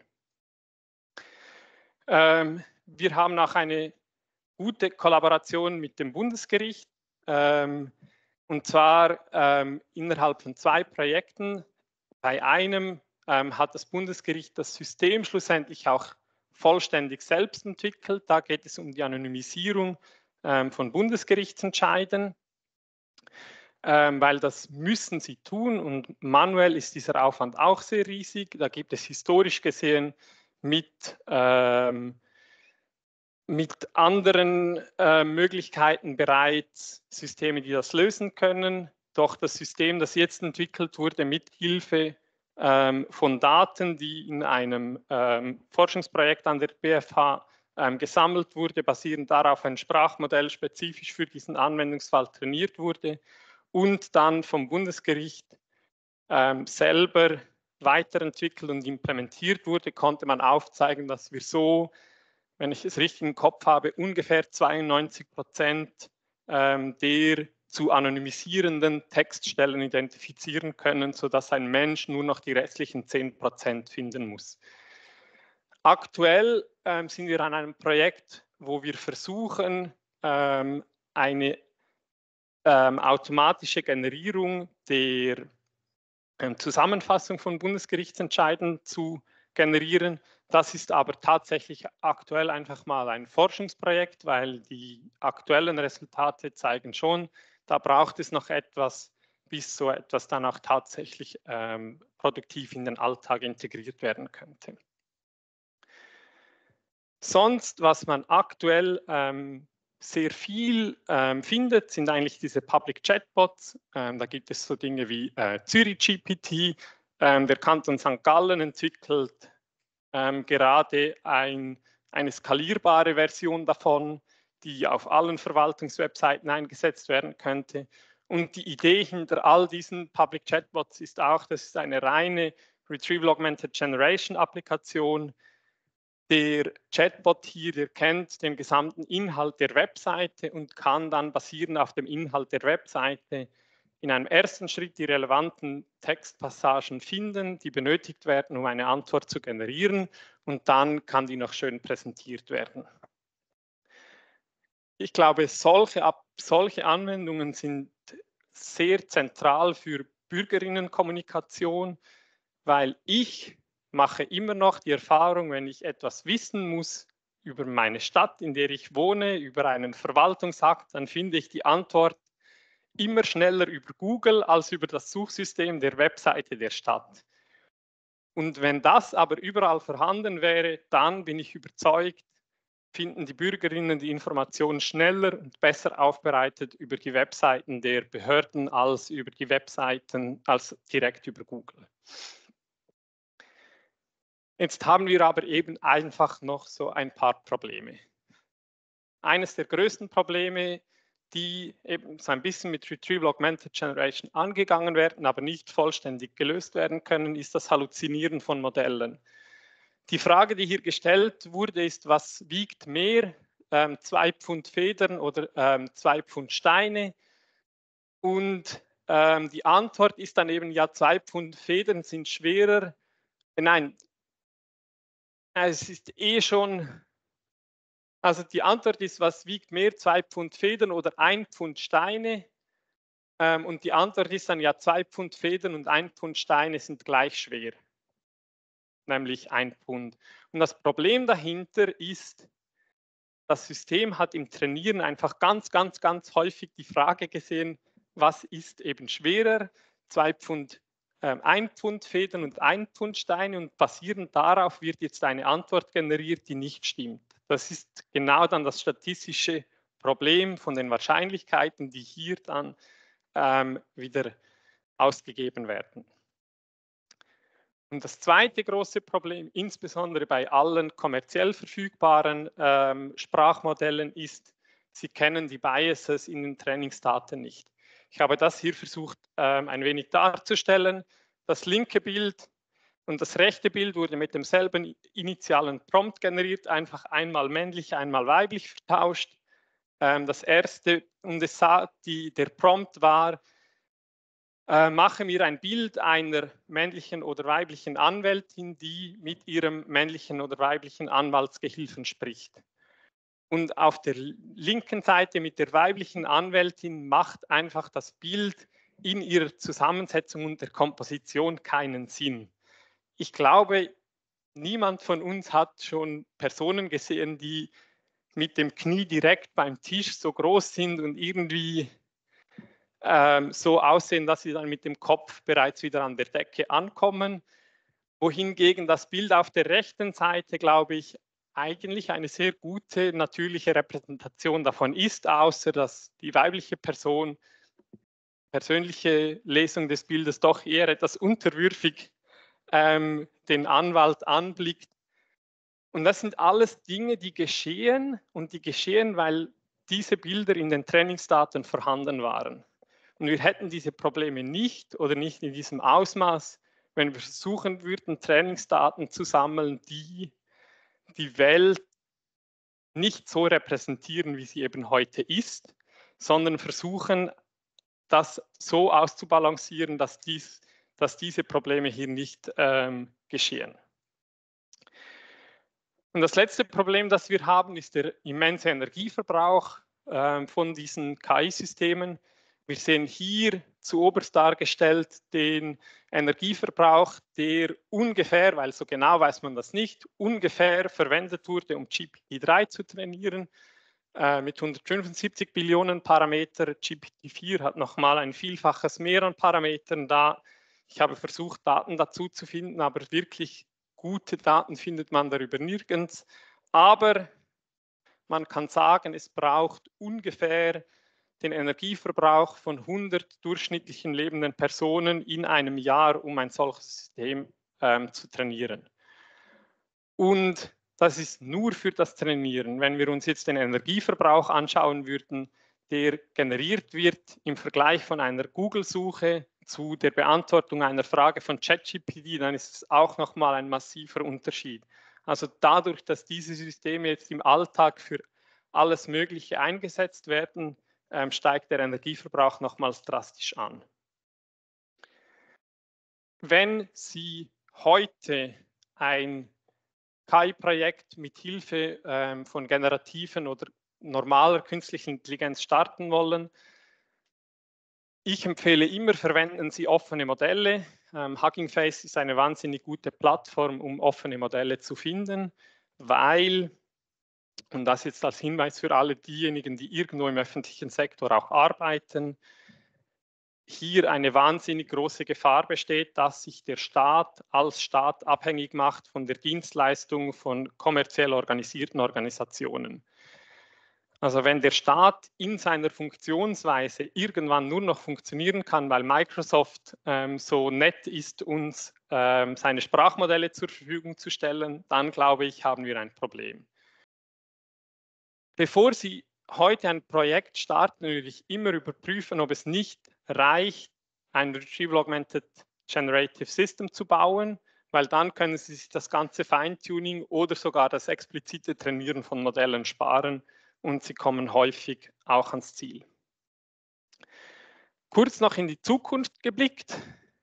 Wir haben auch eine gute Kollaboration mit dem Bundesgericht, und zwar innerhalb von 2 Projekten. Bei einem hat das Bundesgericht das System schlussendlich auch vollständig selbst entwickelt. Da geht es um die Anonymisierung von Bundesgerichtsentscheiden, weil das müssen sie tun, und manuell ist dieser Aufwand auch sehr riesig. Da gibt es historisch gesehen mit anderen Möglichkeiten bereits Systeme, die das lösen können. Doch das System, das jetzt entwickelt wurde, mit Hilfe von Daten, die in einem Forschungsprojekt an der BFH gesammelt wurde, basierend darauf ein Sprachmodell spezifisch für diesen Anwendungsfall trainiert wurde und dann vom Bundesgericht selber weiterentwickelt und implementiert wurde, konnte man aufzeigen, dass wir so, wenn ich es richtig im Kopf habe, ungefähr 92% der zu anonymisierenden Textstellen identifizieren können, sodass ein Mensch nur noch die restlichen 10% finden muss. Aktuell sind wir an einem Projekt, wo wir versuchen, eine automatische Generierung der Zusammenfassung von Bundesgerichtsentscheiden zu generieren. Das ist aber tatsächlich aktuell einfach mal ein Forschungsprojekt, weil die aktuellen Resultate zeigen schon, da braucht es noch etwas, bis so etwas dann auch tatsächlich produktiv in den Alltag integriert werden könnte. Sonst, was man aktuell sehr viel findet, sind eigentlich diese Public Chatbots. Da gibt es so Dinge wie Zürich GPT. Der Kanton St. Gallen entwickelt gerade eine skalierbare Version davon, die auf allen Verwaltungswebseiten eingesetzt werden könnte. Und die Idee hinter all diesen Public Chatbots ist auch, das ist eine reine Retrieval Augmented Generation Applikation. Der Chatbot hier, der kennt den gesamten Inhalt der Webseite und kann dann basierend auf dem Inhalt der Webseite in einem ersten Schritt die relevanten Textpassagen finden, die benötigt werden, um eine Antwort zu generieren, und dann kann die noch schön präsentiert werden. Ich glaube, solche Anwendungen sind sehr zentral für Bürgerinnenkommunikation, weil ich mache immer noch die Erfahrung, wenn ich etwas wissen muss über meine Stadt, in der ich wohne, über einen Verwaltungsakt, dann finde ich die Antwort immer schneller über Google als über das Suchsystem der Webseite der Stadt. Und wenn das aber überall vorhanden wäre, dann bin ich überzeugt, finden die Bürgerinnen die Informationen schneller und besser aufbereitet über die Webseiten der Behörden als über die Webseiten, als direkt über Google. Jetzt haben wir aber eben einfach noch so ein paar Probleme. Eines der größten Probleme, die eben so ein bisschen mit Retrieval Augmented Generation angegangen werden, aber nicht vollständig gelöst werden können, ist das Halluzinieren von Modellen. Die Frage, die hier gestellt wurde, ist, was wiegt mehr, 2 Pfund Federn oder 2 Pfund Steine? Und die Antwort ist dann eben, ja, 2 Pfund Federn sind schwerer. Nein, es ist schon, also die Antwort ist, was wiegt mehr, 2 Pfund Federn oder 1 Pfund Steine? Und die Antwort ist dann, ja, 2 Pfund Federn und 1 Pfund Steine sind gleich schwer, nämlich 1 Pfund. Und das Problem dahinter ist, das System hat im Trainieren einfach ganz häufig die Frage gesehen, was ist eben schwerer, 2 Pfund 1 Pfund Federn und 1 Pfund Steine und basierend darauf wird jetzt eine Antwort generiert, die nicht stimmt. Das ist genau dann das statistische Problem von den Wahrscheinlichkeiten, die hier dann wieder ausgegeben werden. Und das zweite große Problem, insbesondere bei allen kommerziell verfügbaren Sprachmodellen, ist, sie kennen die Biases in den Trainingsdaten nicht. Ich habe das hier versucht, ein wenig darzustellen. Das linke Bild und das rechte Bild wurde mit demselben initialen Prompt generiert, einfach einmal männlich, einmal weiblich vertauscht. Das erste, und der Prompt war, mache mir ein Bild einer männlichen oder weiblichen Anwältin, die mit ihrem männlichen oder weiblichen Anwaltsgehilfen spricht. Und auf der linken Seite mit der weiblichen Anwältin macht einfach das Bild in ihrer Zusammensetzung und der Komposition keinen Sinn. Ich glaube, niemand von uns hat schon Personen gesehen, die mit dem Knie direkt beim Tisch so groß sind und irgendwie so aussehen, dass sie dann mit dem Kopf bereits wieder an der Decke ankommen. Wohingegen das Bild auf der rechten Seite, glaube ich, eigentlich eine sehr gute natürliche Repräsentation davon ist, außer dass die weibliche Person, persönliche Lesung des Bildes doch eher etwas unterwürfig den Anwalt anblickt. Und das sind alles Dinge, die geschehen und die geschehen, weil diese Bilder in den Trainingsdaten vorhanden waren. Und wir hätten diese Probleme nicht oder nicht in diesem Ausmaß, wenn wir versuchen würden, Trainingsdaten zu sammeln, die die Welt nicht so repräsentieren, wie sie eben heute ist, sondern versuchen, das so auszubalancieren, dass diese Probleme hier nicht geschehen. Und das letzte Problem, das wir haben, ist der immense Energieverbrauch von diesen KI-Systemen. Wir sehen hier zuoberst dargestellt den Energieverbrauch, der ungefähr, weil so genau weiß man das nicht, ungefähr verwendet wurde, um GPT-3 zu trainieren, mit 175 Billionen Parameter. GPT-4 hat nochmal ein Vielfaches mehr an Parametern da. Ich habe versucht, Daten dazu zu finden, aber wirklich gute Daten findet man darüber nirgends. Aber man kann sagen, es braucht ungefähr den Energieverbrauch von 100 durchschnittlichen lebenden Personen in einem Jahr, um ein solches System zu trainieren. Und das ist nur für das Trainieren. Wenn wir uns jetzt den Energieverbrauch anschauen würden, der generiert wird im Vergleich von einer Google-Suche zu der Beantwortung einer Frage von ChatGPT, dann ist es auch nochmal ein massiver Unterschied. Also dadurch, dass diese Systeme jetzt im Alltag für alles Mögliche eingesetzt werden, steigt der Energieverbrauch nochmals drastisch an. Wenn Sie heute ein KI-Projekt mit Hilfe von generativen oder normaler künstlicher Intelligenz starten wollen, ich empfehle immer, verwenden Sie offene Modelle. Hugging Face ist eine wahnsinnig gute Plattform, um offene Modelle zu finden, weil, und das jetzt als Hinweis für alle diejenigen, die irgendwo im öffentlichen Sektor auch arbeiten, hier eine wahnsinnig große Gefahr besteht, dass sich der Staat als Staat abhängig macht von der Dienstleistung von kommerziell organisierten Organisationen. Also wenn der Staat in seiner Funktionsweise irgendwann nur noch funktionieren kann, weil Microsoft so nett ist, uns seine Sprachmodelle zur Verfügung zu stellen, dann glaube ich, haben wir ein Problem. Bevor Sie heute ein Projekt starten, würde ich immer überprüfen, ob es nicht reicht, ein Retrieval Augmented Generative System zu bauen, weil dann können Sie sich das ganze Feintuning oder sogar das explizite Trainieren von Modellen sparen und Sie kommen häufig auch ans Ziel. Kurz noch in die Zukunft geblickt.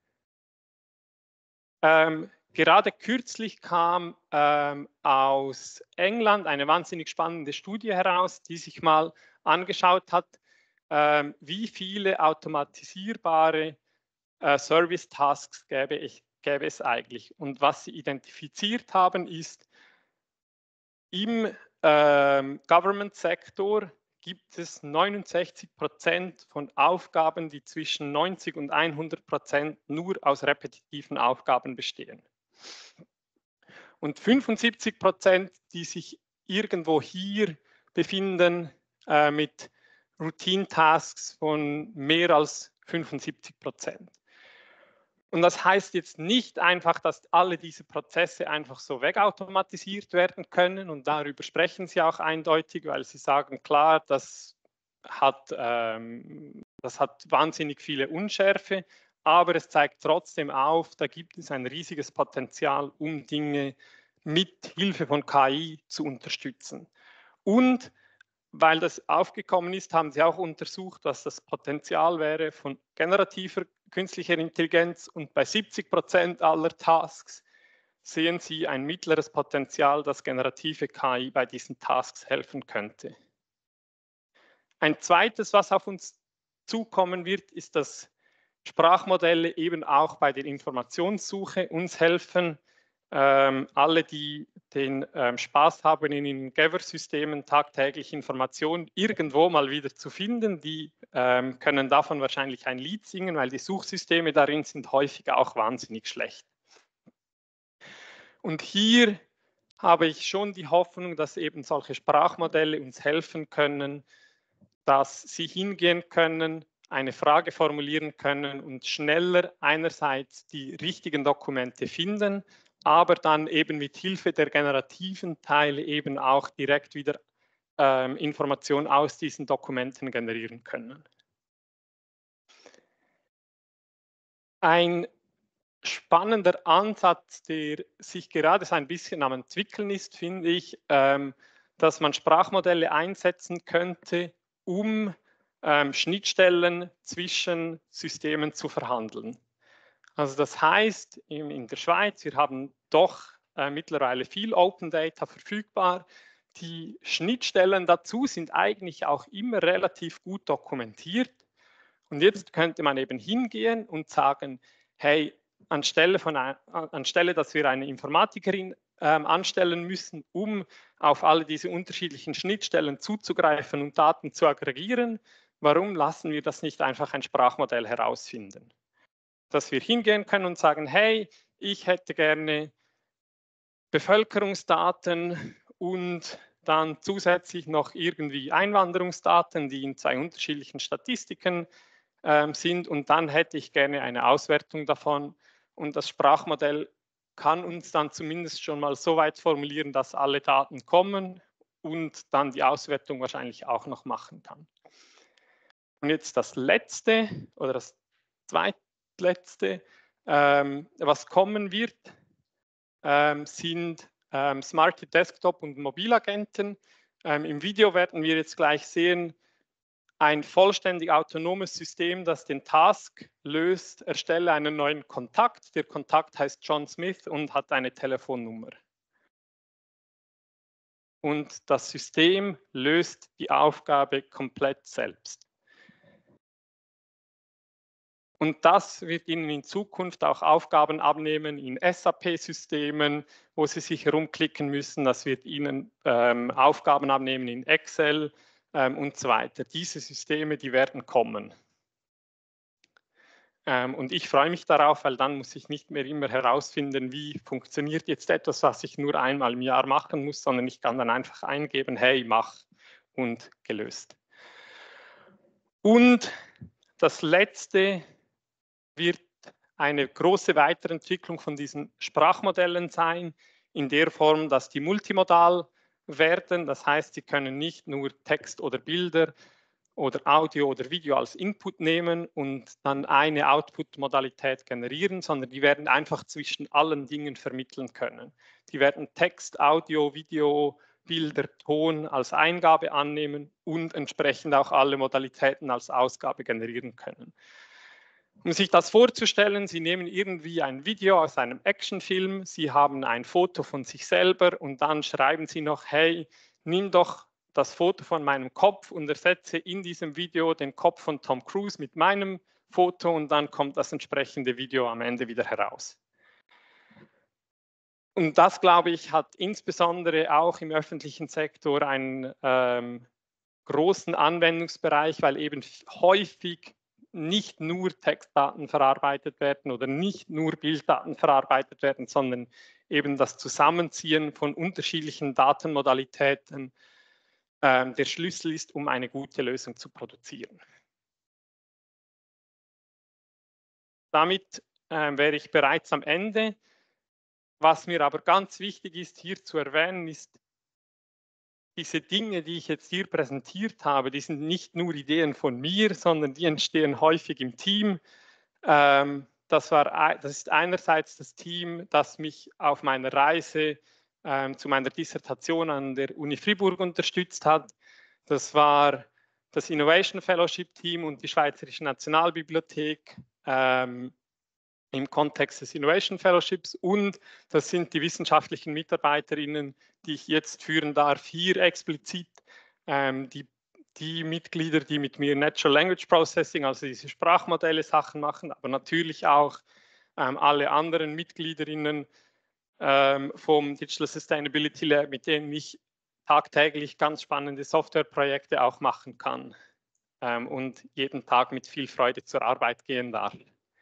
Gerade kürzlich kam aus England eine wahnsinnig spannende Studie heraus, die sich mal angeschaut hat, wie viele automatisierbare Service-Tasks gäbe es eigentlich. Und was sie identifiziert haben, ist, im Government-Sektor gibt es 69% von Aufgaben, die zwischen 90 und 100% nur aus repetitiven Aufgaben bestehen. Und 75%, die sich irgendwo hier befinden, mit Routine-Tasks von mehr als 75%. Und das heißt jetzt nicht einfach, dass alle diese Prozesse einfach so wegautomatisiert werden können, und darüber sprechen Sie auch eindeutig, weil Sie sagen, klar, das hat wahnsinnig viele Unschärfe, aber es zeigt trotzdem auf, da gibt es ein riesiges Potenzial, um Dinge mit Hilfe von KI zu unterstützen. Und weil das aufgekommen ist, haben Sie auch untersucht, was das Potenzial wäre von generativer künstlicher Intelligenz, und bei 70% aller Tasks sehen Sie ein mittleres Potenzial, dass generative KI bei diesen Tasks helfen könnte. Ein zweites, was auf uns zukommen wird, ist, dass Sprachmodelle eben auch bei der Informationssuche uns helfen. Alle, die den Spaß haben, in den Endeavour-Systemen tagtäglich Informationen irgendwo mal wieder zu finden, die können davon wahrscheinlich ein Lied singen, weil die Suchsysteme darin sind häufig auch wahnsinnig schlecht. Und hier habe ich schon die Hoffnung, dass eben solche Sprachmodelle uns helfen können, dass sie hingehen können, eine Frage formulieren können und schneller einerseits die richtigen Dokumente finden, aber dann eben mit Hilfe der generativen Teile eben auch direkt wieder Informationen aus diesen Dokumenten generieren können. Ein spannender Ansatz, der sich gerade so ein bisschen am entwickeln ist, finde ich, dass man Sprachmodelle einsetzen könnte, um Schnittstellen zwischen Systemen zu verhandeln. Also das heißt, in der Schweiz, wir haben doch mittlerweile viel Open Data verfügbar. Die Schnittstellen dazu sind eigentlich auch immer relativ gut dokumentiert. Und jetzt könnte man eben hingehen und sagen, hey, anstelle, dass wir eine Informatikerin anstellen müssen, um auf alle diese unterschiedlichen Schnittstellen zuzugreifen und Daten zu aggregieren, warum lassen wir das nicht einfach ein Sprachmodell herausfinden? Dass wir hingehen können und sagen, hey, ich hätte gerne Bevölkerungsdaten und dann zusätzlich noch irgendwie Einwanderungsdaten, die in 2 unterschiedlichen Statistiken sind, und dann hätte ich gerne eine Auswertung davon, und das Sprachmodell kann uns dann zumindest schon mal so weit formulieren, dass alle Daten kommen und dann die Auswertung wahrscheinlich auch noch machen kann. Und jetzt das letzte oder das zweitletzte, was kommen wird, sind smarte Desktop- und Mobilagenten. Im Video werden wir jetzt gleich sehen, ein vollständig autonomes System, das den Task löst, erstelle einen neuen Kontakt. Der Kontakt heißt John Smith und hat eine Telefonnummer. Und das System löst die Aufgabe komplett selbst. Und das wird Ihnen in Zukunft auch Aufgaben abnehmen in SAP-Systemen, wo Sie sich herumklicken müssen. Das wird Ihnen Aufgaben abnehmen in Excel und so weiter. Diese Systeme, die werden kommen. Und ich freue mich darauf, weil dann muss ich nicht mehr immer herausfinden, wie funktioniert jetzt etwas, was ich nur einmal im Jahr machen muss, sondern ich kann dann einfach eingeben, hey, mach, und gelöst. Und das Letzte wird eine große Weiterentwicklung von diesen Sprachmodellen sein, in der Form, dass die multimodal werden. Das heißt, sie können nicht nur Text oder Bilder oder Audio oder Video als Input nehmen und dann eine Output-Modalität generieren, sondern die werden einfach zwischen allen Dingen vermitteln können. Die werden Text, Audio, Video, Bilder, Ton als Eingabe annehmen und entsprechend auch alle Modalitäten als Ausgabe generieren können. Um sich das vorzustellen, Sie nehmen irgendwie ein Video aus einem Actionfilm, Sie haben ein Foto von sich selber und dann schreiben Sie noch, hey, nimm doch das Foto von meinem Kopf und ersetze in diesem Video den Kopf von Tom Cruise mit meinem Foto, und dann kommt das entsprechende Video am Ende wieder heraus. Und das, glaube ich, hat insbesondere auch im öffentlichen Sektor einen großen Anwendungsbereich, weil eben häufig nicht nur Textdaten verarbeitet werden oder nicht nur Bilddaten verarbeitet werden, sondern eben das Zusammenziehen von unterschiedlichen Datenmodalitäten der Schlüssel ist, um eine gute Lösung zu produzieren. Damit wäre ich bereits am Ende. Was mir aber ganz wichtig ist, hier zu erwähnen, ist, diese Dinge, die ich jetzt hier präsentiert habe, die sind nicht nur Ideen von mir, sondern die entstehen häufig im Team. Das ist einerseits das Team, das mich auf meiner Reise zu meiner Dissertation an der Uni Fribourg unterstützt hat. Das war das Innovation Fellowship Team und die Schweizerische Nationalbibliothek im Kontext des Innovation Fellowships, und das sind die wissenschaftlichen MitarbeiterInnen, die ich jetzt führen darf, hier explizit die Mitglieder, die mit mir Natural Language Processing, also diese Sprachmodelle Sachen machen, aber natürlich auch alle anderen Mitgliederinnen vom Digital Sustainability Lab, mit denen ich tagtäglich ganz spannende Softwareprojekte auch machen kann und jeden Tag mit viel Freude zur Arbeit gehen darf.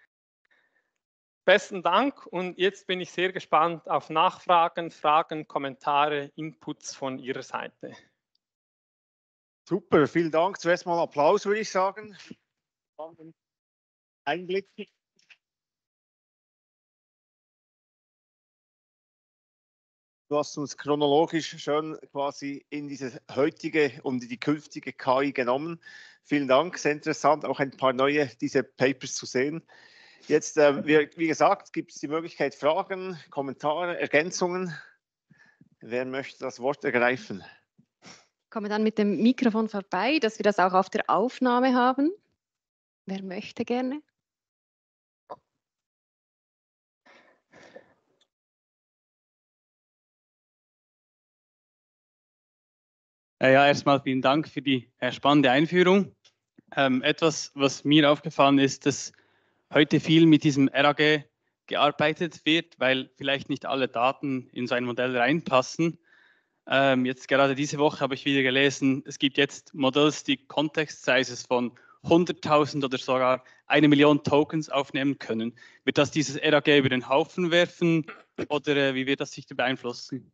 Besten Dank, und jetzt bin ich sehr gespannt auf Nachfragen, Fragen, Kommentare, Inputs von Ihrer Seite. Super, vielen Dank. Zuerst mal Applaus, würde ich sagen. Einblick. Du hast uns chronologisch schon quasi in diese heutige und die künftige KI genommen. Vielen Dank, sehr interessant, auch ein paar neue diese Papers zu sehen. Jetzt, wie gesagt, gibt es die Möglichkeit, Fragen, Kommentare, Ergänzungen. Wer möchte das Wort ergreifen? Ich komme dann mit dem Mikrofon vorbei, dass wir das auch auf der Aufnahme haben. Wer möchte gerne? Ja, erstmal vielen Dank für die spannende Einführung. Etwas, was mir aufgefallen ist, dass heute viel mit diesem RAG gearbeitet wird, weil vielleicht nicht alle Daten in so ein Modell reinpassen. Jetzt gerade diese Woche habe ich wieder gelesen, es gibt jetzt Modells, die Context Sizes von 100.000 oder sogar 1 Million Tokens aufnehmen können. Wird das dieses RAG über den Haufen werfen oder wie wird das sich beeinflussen?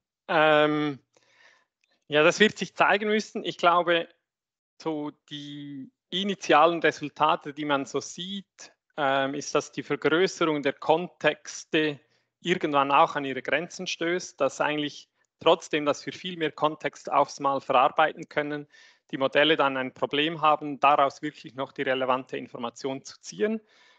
Ja, das wird sich zeigen müssen. Ich glaube, so die initialen Resultate, die man so sieht, ist, dass die Vergrößerung der Kontexte irgendwann auch an ihre Grenzen stößt, dass eigentlich trotzdem, dass wir viel mehr Kontext aufs Mal verarbeiten können, die Modelle dann ein Problem haben, daraus wirklich noch die relevante Information zu ziehen.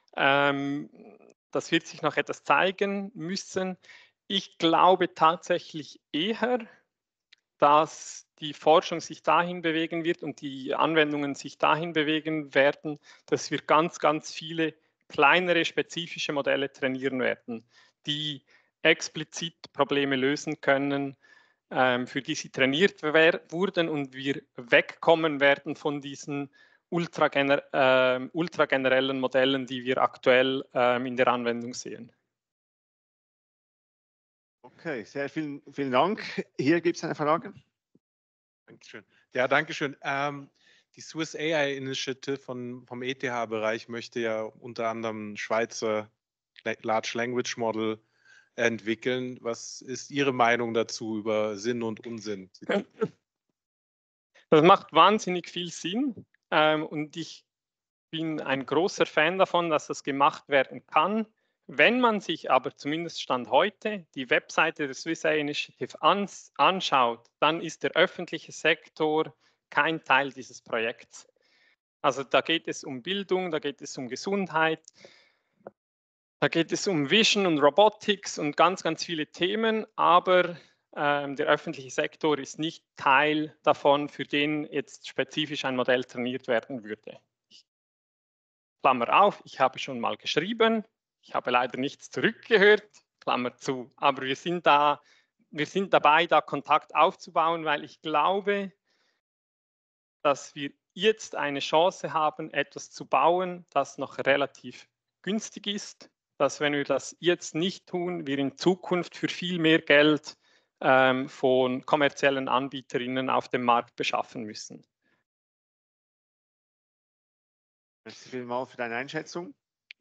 Das wird sich noch etwas zeigen müssen. Ich glaube tatsächlich eher, dass die Forschung sich dahin bewegen wird und die Anwendungen sich dahin bewegen werden, dass wir ganz, ganz viele kleinere spezifische Modelle trainieren werden, die explizit Probleme lösen können, für die sie trainiert wurden, und wir wegkommen werden von diesen ultragenerellen Modellen, die wir aktuell in der Anwendung sehen. Okay, sehr vielen Dank. Hier gibt es eine Frage. Dankeschön. Ja, Dankeschön. Die Swiss AI Initiative vom ETH-Bereich möchte ja unter anderem Schweizer Large Language Model entwickeln. Was ist Ihre Meinung dazu über Sinn und Unsinn? Das macht wahnsinnig viel Sinn und ich bin ein großer Fan davon, dass das gemacht werden kann. Wenn man sich aber zumindest Stand heute die Webseite der Swiss AI Initiative anschaut, dann ist der öffentliche Sektor kein Teil dieses Projekts. Also da geht es um Bildung, da geht es um Gesundheit, da geht es um Vision und Robotics und ganz, ganz viele Themen, aber der öffentliche Sektor ist nicht Teil davon, für den jetzt spezifisch ein Modell trainiert werden würde. Klammer auf, ich habe schon mal geschrieben, ich habe leider nichts zurückgehört, Klammer zu, aber wir sind dabei, da Kontakt aufzubauen, weil ich glaube, dass wir jetzt eine Chance haben, etwas zu bauen, das noch relativ günstig ist, dass, wenn wir das jetzt nicht tun, wir in Zukunft für viel mehr Geld von kommerziellen Anbieterinnen auf dem Markt beschaffen müssen. Merci vielmals für deine Einschätzung.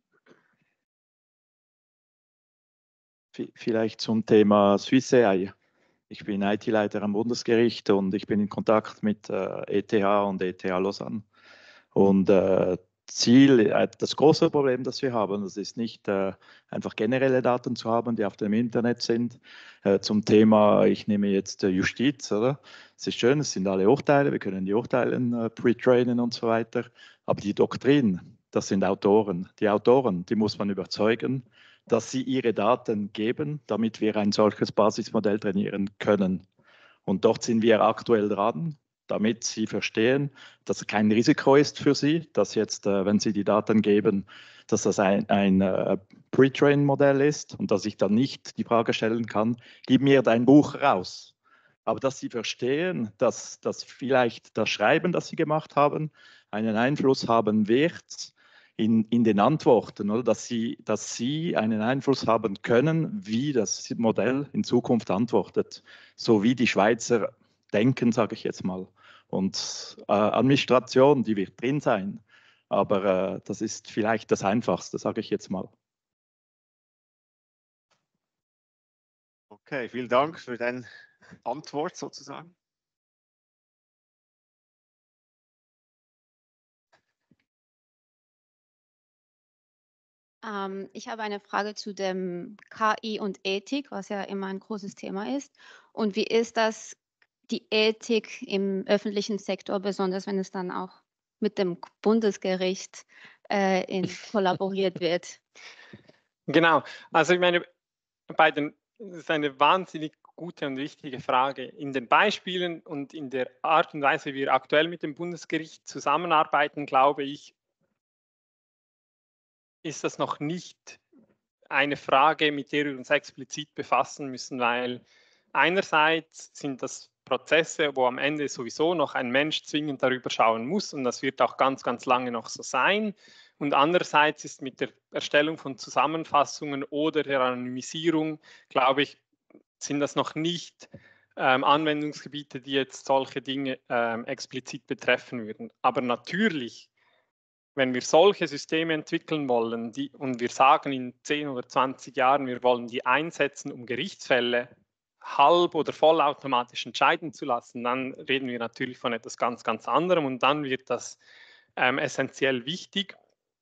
Vielleicht zum Thema Swiss AI. Ich bin IT-Leiter am Bundesgericht und ich bin in Kontakt mit ETH und ETH Lausanne. Und das große Problem, das wir haben, das ist nicht einfach generelle Daten zu haben, die auf dem Internet sind. Zum Thema, ich nehme jetzt Justiz, oder? Es ist schön, es sind alle Urteile, wir können die Urteile pre-trainen und so weiter. Aber die Doktrin, das sind Autoren. Die Autoren, die muss man überzeugen, dass sie ihre Daten geben, damit wir ein solches Basismodell trainieren können. Und dort sind wir aktuell dran, damit sie verstehen, dass es kein Risiko ist für sie, dass jetzt, wenn sie die Daten geben, dass das ein Pre-Train-Modell ist und dass ich dann nicht die Frage stellen kann, gib mir dein Buch raus. Aber dass sie verstehen, dass vielleicht das Schreiben, das sie gemacht haben, einen Einfluss haben wird in den Antworten, oder? Dass sie einen Einfluss haben können, wie das Modell in Zukunft antwortet, so wie die Schweizer denken, sage ich jetzt mal. Und Administration, die wird drin sein, aber das ist vielleicht das Einfachste, sage ich jetzt mal. Okay, vielen Dank für deine Antwort sozusagen. Ich habe eine Frage zu dem KI und Ethik, was ja immer ein großes Thema ist. Und wie ist das, die Ethik im öffentlichen Sektor, besonders wenn es dann auch mit dem Bundesgericht kollaboriert wird? Genau, also ich meine, das ist eine wahnsinnig gute und wichtige Frage. In den Beispielen und in der Art und Weise, wie wir aktuell mit dem Bundesgericht zusammenarbeiten, glaube ich, ist das noch nicht eine Frage, mit der wir uns explizit befassen müssen, weil einerseits sind das Prozesse, wo am Ende sowieso noch ein Mensch zwingend darüber schauen muss und das wird auch ganz, ganz lange noch so sein. Und andererseits ist mit der Erstellung von Zusammenfassungen oder der Anonymisierung, glaube ich, sind das noch nicht Anwendungsgebiete, die jetzt solche Dinge explizit betreffen würden. Aber natürlich, wenn wir solche Systeme entwickeln wollen und wir sagen in 10 oder 20 Jahren, wir wollen die einsetzen, um Gerichtsfälle halb- oder vollautomatisch entscheiden zu lassen, dann reden wir natürlich von etwas ganz, ganz anderem und dann wird das essentiell wichtig.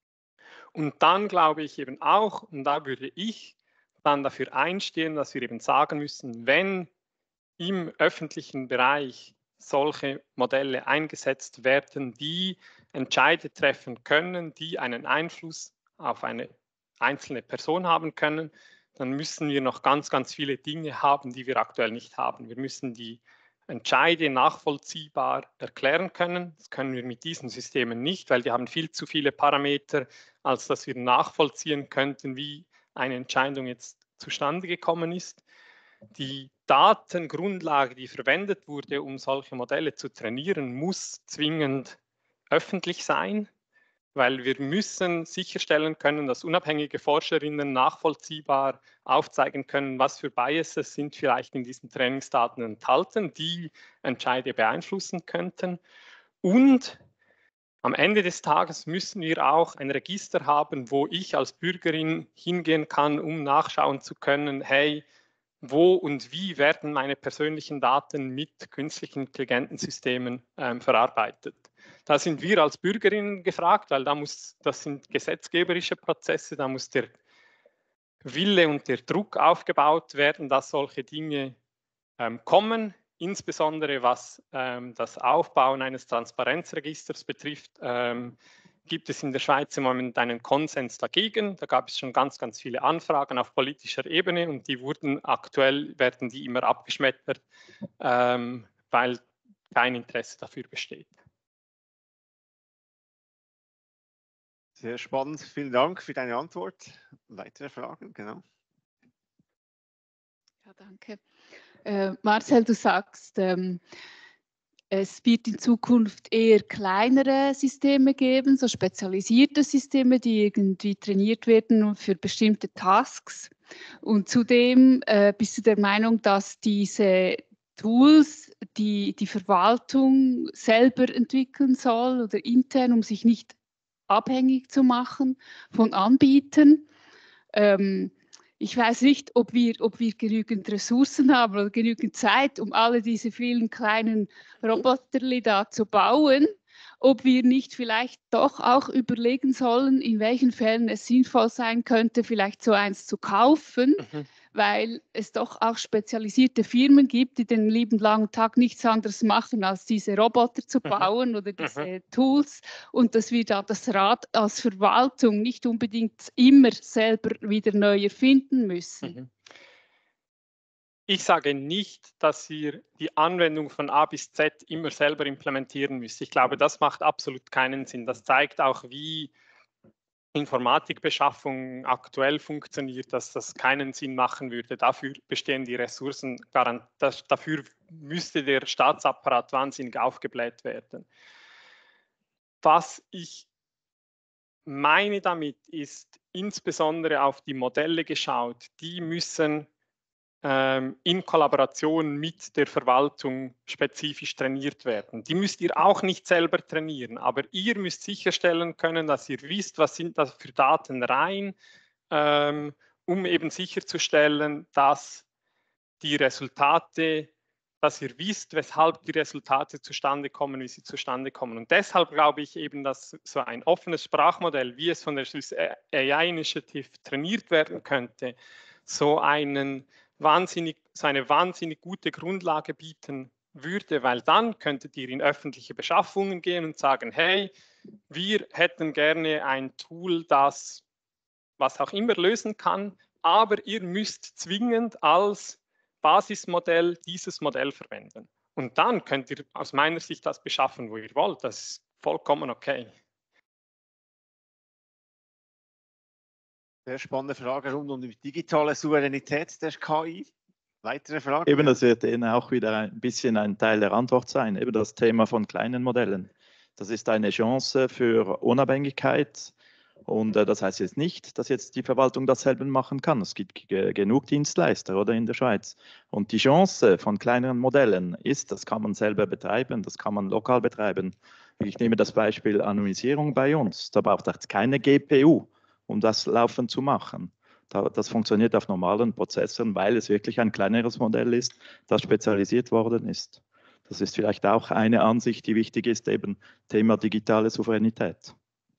Und dann glaube ich eben auch, und da würde ich dann dafür einstehen, dass wir eben sagen müssen, wenn im öffentlichen Bereich solche Modelle eingesetzt werden, die Entscheide treffen können, die einen Einfluss auf eine einzelne Person haben können, dann müssen wir noch ganz, ganz viele Dinge haben, die wir aktuell nicht haben. Wir müssen die Entscheide nachvollziehbar erklären können. Das können wir mit diesen Systemen nicht, weil die haben viel zu viele Parameter, als dass wir nachvollziehen könnten, wie eine Entscheidung jetzt zustande gekommen ist. Die Datengrundlage, die verwendet wurde, um solche Modelle zu trainieren, muss zwingend öffentlich sein, weil wir müssen sicherstellen können, dass unabhängige Forscherinnen nachvollziehbar aufzeigen können, was für Biases sind vielleicht in diesen Trainingsdaten enthalten, die Entscheide beeinflussen könnten. Und am Ende des Tages müssen wir auch ein Register haben, wo ich als Bürgerin hingehen kann, um nachschauen zu können, hey, wo und wie werden meine persönlichen Daten mit künstlichen intelligenten Systemen verarbeitet. Da sind wir als Bürgerinnen gefragt, weil das sind gesetzgeberische Prozesse, da muss der Wille und der Druck aufgebaut werden, dass solche Dinge kommen. Insbesondere was das Aufbauen eines Transparenzregisters betrifft, gibt es in der Schweiz im Moment einen Konsens dagegen. Da gab es schon ganz, ganz viele Anfragen auf politischer Ebene und werden die immer abgeschmettert, weil kein Interesse dafür besteht. Sehr spannend. Vielen Dank für deine Antwort. Weitere Fragen? Genau. Ja, danke. Marcel, du sagst, es wird in Zukunft eher kleinere Systeme geben, so spezialisierte Systeme, die irgendwie trainiert werden für bestimmte Tasks. Und zudem bist du der Meinung, dass diese Tools, die Verwaltung selber entwickeln soll oder intern, um sich nicht abhängig zu machen von Anbietern. Ich weiß nicht, ob wir genügend Ressourcen haben oder genügend Zeit, um alle diese vielen kleinen Roboterli da zu bauen. Ob wir nicht vielleicht doch auch überlegen sollen, in welchen Fällen es sinnvoll sein könnte, vielleicht so eins zu kaufen, weil es doch auch spezialisierte Firmen gibt, die den lieben langen Tag nichts anderes machen, als diese Roboter zu bauen oder diese Tools, und dass wir da das Rad als Verwaltung nicht unbedingt immer selber wieder neu erfinden müssen. Ich sage nicht, dass ihr die Anwendung von A bis Z immer selber implementieren müsst. Ich glaube, das macht absolut keinen Sinn. Das zeigt auch, wie Informatikbeschaffung aktuell funktioniert, dass das keinen Sinn machen würde. Dafür bestehen die Ressourcen, dafür müsste der Staatsapparat wahnsinnig aufgebläht werden. Was ich meine damit ist insbesondere auf die Modelle geschaut, die müssen in Kollaboration mit der Verwaltung spezifisch trainiert werden. Die müsst ihr auch nicht selber trainieren, aber ihr müsst sicherstellen können, dass ihr wisst, was sind das für Daten rein, um eben sicherzustellen, dass die Resultate, dass ihr wisst, weshalb die Resultate zustande kommen, wie sie zustande kommen. Und deshalb glaube ich eben, dass so ein offenes Sprachmodell, wie es von der Swiss AI Initiative trainiert werden könnte, so eine wahnsinnig gute Grundlage bieten würde, weil dann könntet ihr in öffentliche Beschaffungen gehen und sagen, hey, wir hätten gerne ein Tool, das was auch immer lösen kann, aber ihr müsst zwingend als Basismodell dieses Modell verwenden. Und dann könnt ihr aus meiner Sicht das beschaffen, wo ihr wollt. Das ist vollkommen okay. Sehr spannende Frage rund um die digitale Souveränität der KI. Weitere Fragen? Eben, das wird Ihnen auch wieder ein bisschen ein Teil der Antwort sein, eben das Thema von kleinen Modellen. Das ist eine Chance für Unabhängigkeit, und das heißt jetzt nicht, dass jetzt die Verwaltung das selber machen kann. Es gibt genug Dienstleister oder in der Schweiz. Und die Chance von kleineren Modellen ist, das kann man selber betreiben, das kann man lokal betreiben. Ich nehme das Beispiel Anonymisierung bei uns. Da braucht es keine GPU, um das laufend zu machen. Das funktioniert auf normalen Prozessoren, weil es wirklich ein kleineres Modell ist, das spezialisiert worden ist. Das ist vielleicht auch eine Ansicht, die wichtig ist, eben Thema digitale Souveränität.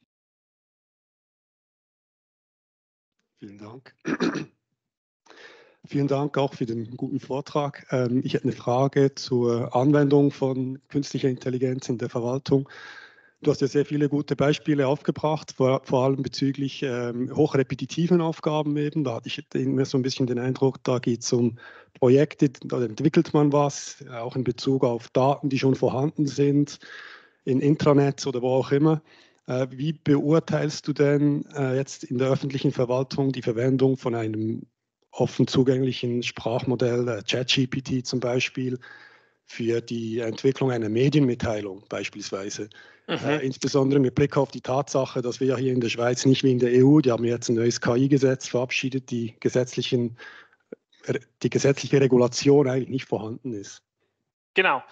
Vielen Dank. Vielen Dank auch für den guten Vortrag. Ich hätte eine Frage zur Anwendung von künstlicher Intelligenz in der Verwaltung. Du hast ja sehr viele gute Beispiele aufgebracht, vor allem bezüglich hochrepetitiven Aufgaben eben. Da hatte ich immer so ein bisschen den Eindruck, da geht es um Projekte, da entwickelt man was, auch in Bezug auf Daten, die schon vorhanden sind, in Intranets oder wo auch immer. Wie beurteilst du denn jetzt in der öffentlichen Verwaltung die Verwendung von einem offen zugänglichen Sprachmodell, ChatGPT zum Beispiel, für die Entwicklung einer Medienmitteilung beispielsweise? Insbesondere mit Blick auf die Tatsache, dass wir ja hier in der Schweiz nicht wie in der EU, die haben jetzt ein neues KI-Gesetz verabschiedet, die gesetzliche Regulation eigentlich nicht vorhanden ist. Genau.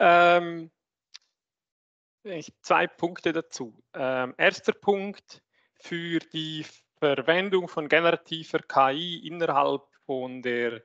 2 Punkte dazu. Erster Punkt, für die Verwendung von generativer KI innerhalb von der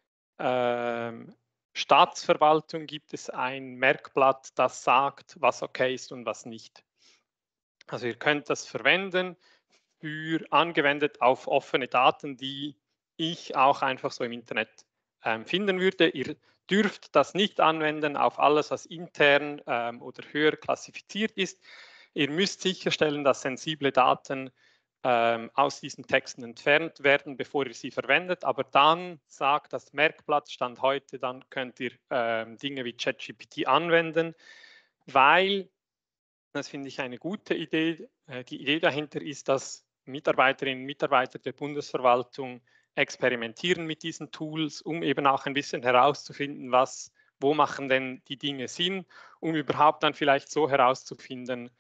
Staatsverwaltung gibt es ein Merkblatt, das sagt, was okay ist und was nicht. Also ihr könnt das verwenden angewendet auf offene Daten, die ich auch einfach so im Internet finden würde. Ihr dürft das nicht anwenden auf alles, was intern oder höher klassifiziert ist. Ihr müsst sicherstellen, dass sensible Daten aus diesen Texten entfernt werden, bevor ihr sie verwendet. Aber dann sagt das Merkblatt, Stand heute, dann könnt ihr Dinge wie ChatGPT anwenden, weil, das finde ich eine gute Idee, die Idee dahinter ist, dass Mitarbeiterinnen und Mitarbeiter der Bundesverwaltung experimentieren mit diesen Tools, um eben auch ein bisschen herauszufinden, wo machen denn die Dinge Sinn, um überhaupt dann vielleicht so herauszufinden,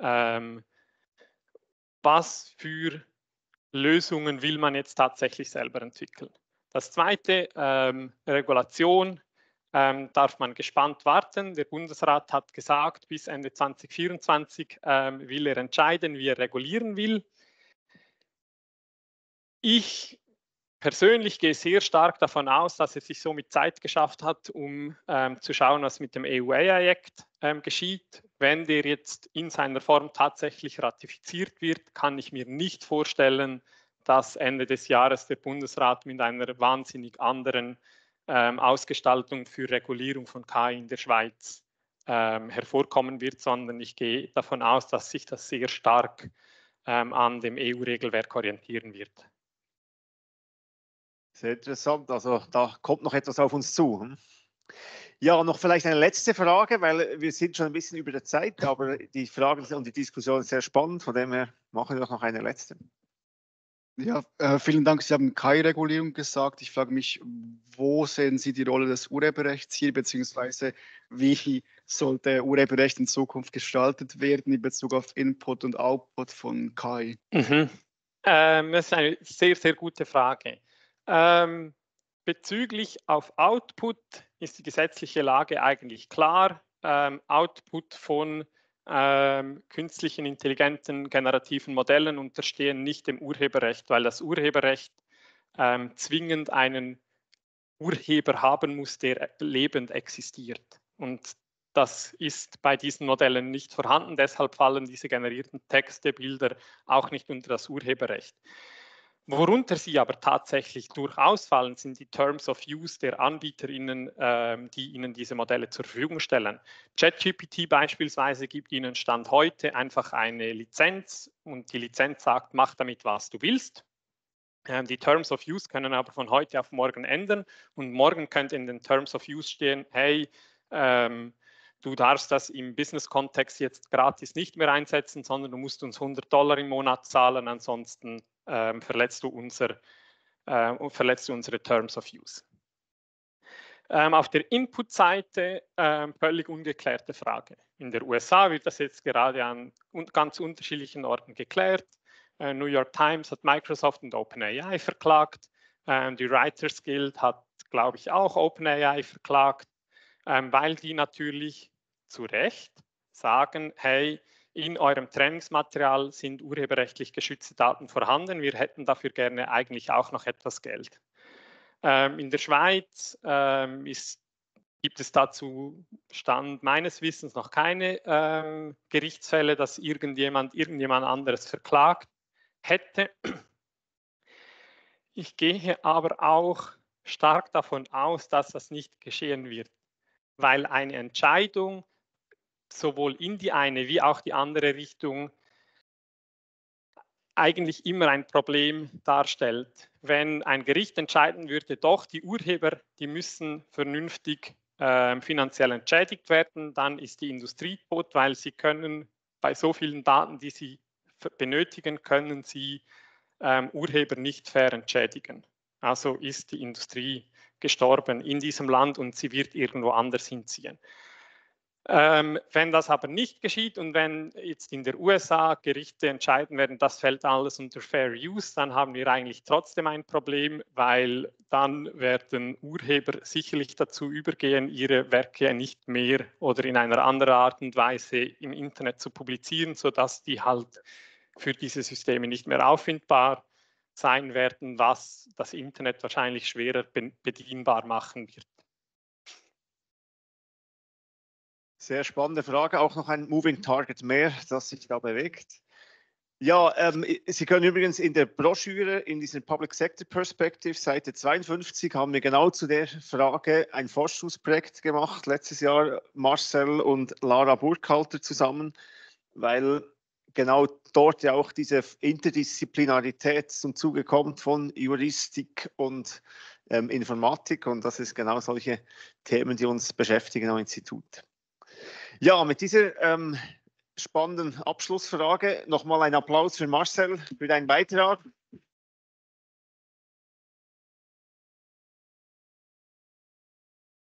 was für Lösungen will man jetzt tatsächlich selber entwickeln. Das zweite, Regulation. darf man gespannt warten. Der Bundesrat hat gesagt, bis Ende 2024 will er entscheiden, wie er regulieren will. Ich persönlich gehe sehr stark davon aus, dass er sich somit Zeit geschafft hat, um zu schauen, was mit dem EU AI Act geschieht. Wenn der jetzt in seiner Form tatsächlich ratifiziert wird, kann ich mir nicht vorstellen, dass Ende des Jahres der Bundesrat mit einer wahnsinnig anderen Ausgestaltung für Regulierung von KI in der Schweiz hervorkommen wird, sondern ich gehe davon aus, dass sich das sehr stark an dem EU-Regelwerk orientieren wird. Sehr interessant, also da kommt noch etwas auf uns zu. Ja, noch vielleicht eine letzte Frage, weil wir sind schon ein bisschen über der Zeit, aber die Fragen und die Diskussion ist sehr spannend, von dem her machen wir doch noch eine letzte. Ja, vielen Dank. Sie haben KI-Regulierung gesagt. Ich frage mich, wo sehen Sie die Rolle des Urheberrechts hier, beziehungsweise wie sollte Urheberrecht in Zukunft gestaltet werden in Bezug auf Input und Output von KI? Das ist eine sehr, sehr gute Frage. Bezüglich auf Output ist die gesetzliche Lage eigentlich klar. Output von künstlichen, intelligenten, generativen Modellen unterstehen nicht dem Urheberrecht, weil das Urheberrecht zwingend einen Urheber haben muss, der lebend existiert. Und das ist bei diesen Modellen nicht vorhanden. Deshalb fallen diese generierten Texte, Bilder auch nicht unter das Urheberrecht. Worunter sie aber tatsächlich durchaus fallen, sind die Terms of Use der AnbieterInnen, die ihnen diese Modelle zur Verfügung stellen. ChatGPT beispielsweise gibt ihnen Stand heute einfach eine Lizenz und die Lizenz sagt, mach damit, was du willst. Die Terms of Use können aber von heute auf morgen ändern und morgen könnte in den Terms of Use stehen, hey, du darfst das im Business-Kontext jetzt gratis nicht mehr einsetzen, sondern du musst uns $100 im Monat zahlen, ansonsten verletzt du unsere Terms of Use. Auf der Input-Seite völlig ungeklärte Frage. In der USA wird das jetzt gerade an ganz unterschiedlichen Orten geklärt. New York Times hat Microsoft und OpenAI verklagt. Die Writers Guild hat, glaube ich, auch OpenAI verklagt, weil die natürlich zu Recht sagen, hey, in eurem Trainingsmaterial sind urheberrechtlich geschützte Daten vorhanden. Wir hätten dafür gerne eigentlich auch noch etwas Geld. In der Schweiz gibt es dazu Stand meines Wissens noch keine Gerichtsfälle, dass irgendjemand anderes verklagt hätte. Ich gehe aber auch stark davon aus, dass das nicht geschehen wird, weil eine Entscheidung sowohl in die eine wie auch die andere Richtung eigentlich immer ein Problem darstellt. Wenn ein Gericht entscheiden würde, doch, die Urheber, die müssen vernünftig finanziell entschädigt werden, dann ist die Industrie tot, weil sie können bei so vielen Daten, die sie benötigen, können sie Urheber nicht fair entschädigen. Also ist die Industrie gestorben in diesem Land und sie wird irgendwo anders hinziehen. Wenn das aber nicht geschieht und wenn jetzt in der USA Gerichte entscheiden werden, das fällt alles unter Fair Use, dann haben wir eigentlich trotzdem ein Problem, weil dann werden Urheber sicherlich dazu übergehen, ihre Werke nicht mehr oder in einer anderen Art und Weise im Internet zu publizieren, sodass die halt für diese Systeme nicht mehr auffindbar sein werden, was das Internet wahrscheinlich schwerer bedienbar machen wird. Sehr spannende Frage, auch noch ein Moving Target mehr, das sich da bewegt. Ja, Sie können übrigens in der Broschüre, in dieser Public Sector Perspective, Seite 52, haben wir genau zu der Frage ein Forschungsprojekt gemacht, letztes Jahr Marcel und Lara Burkhalter zusammen, weil genau dort ja auch diese Interdisziplinarität zum Zuge kommt von Juristik und Informatik und das ist genau solche Themen, die uns beschäftigen am Institut. Ja, mit dieser spannenden Abschlussfrage nochmal ein Applaus für Marcel für deinen Beitrag.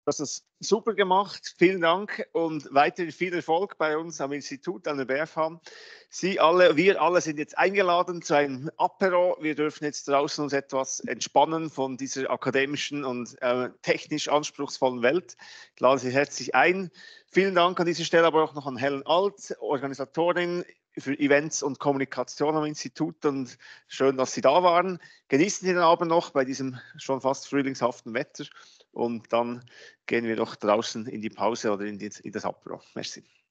Du hast das super gemacht. Vielen Dank und weiterhin viel Erfolg bei uns am Institut, an der BFH. Wir alle sind jetzt eingeladen zu einem Apero. Wir dürfen jetzt draußen uns etwas entspannen von dieser akademischen und technisch anspruchsvollen Welt. Ich lade Sie herzlich ein. Vielen Dank an dieser Stelle aber auch noch an Helen Alt, Organisatorin für Events und Kommunikation am Institut, und schön, dass Sie da waren. Genießen Sie den Abend noch bei diesem schon fast frühlingshaften Wetter und dann gehen wir doch draußen in die Pause oder in das Apero. Merci.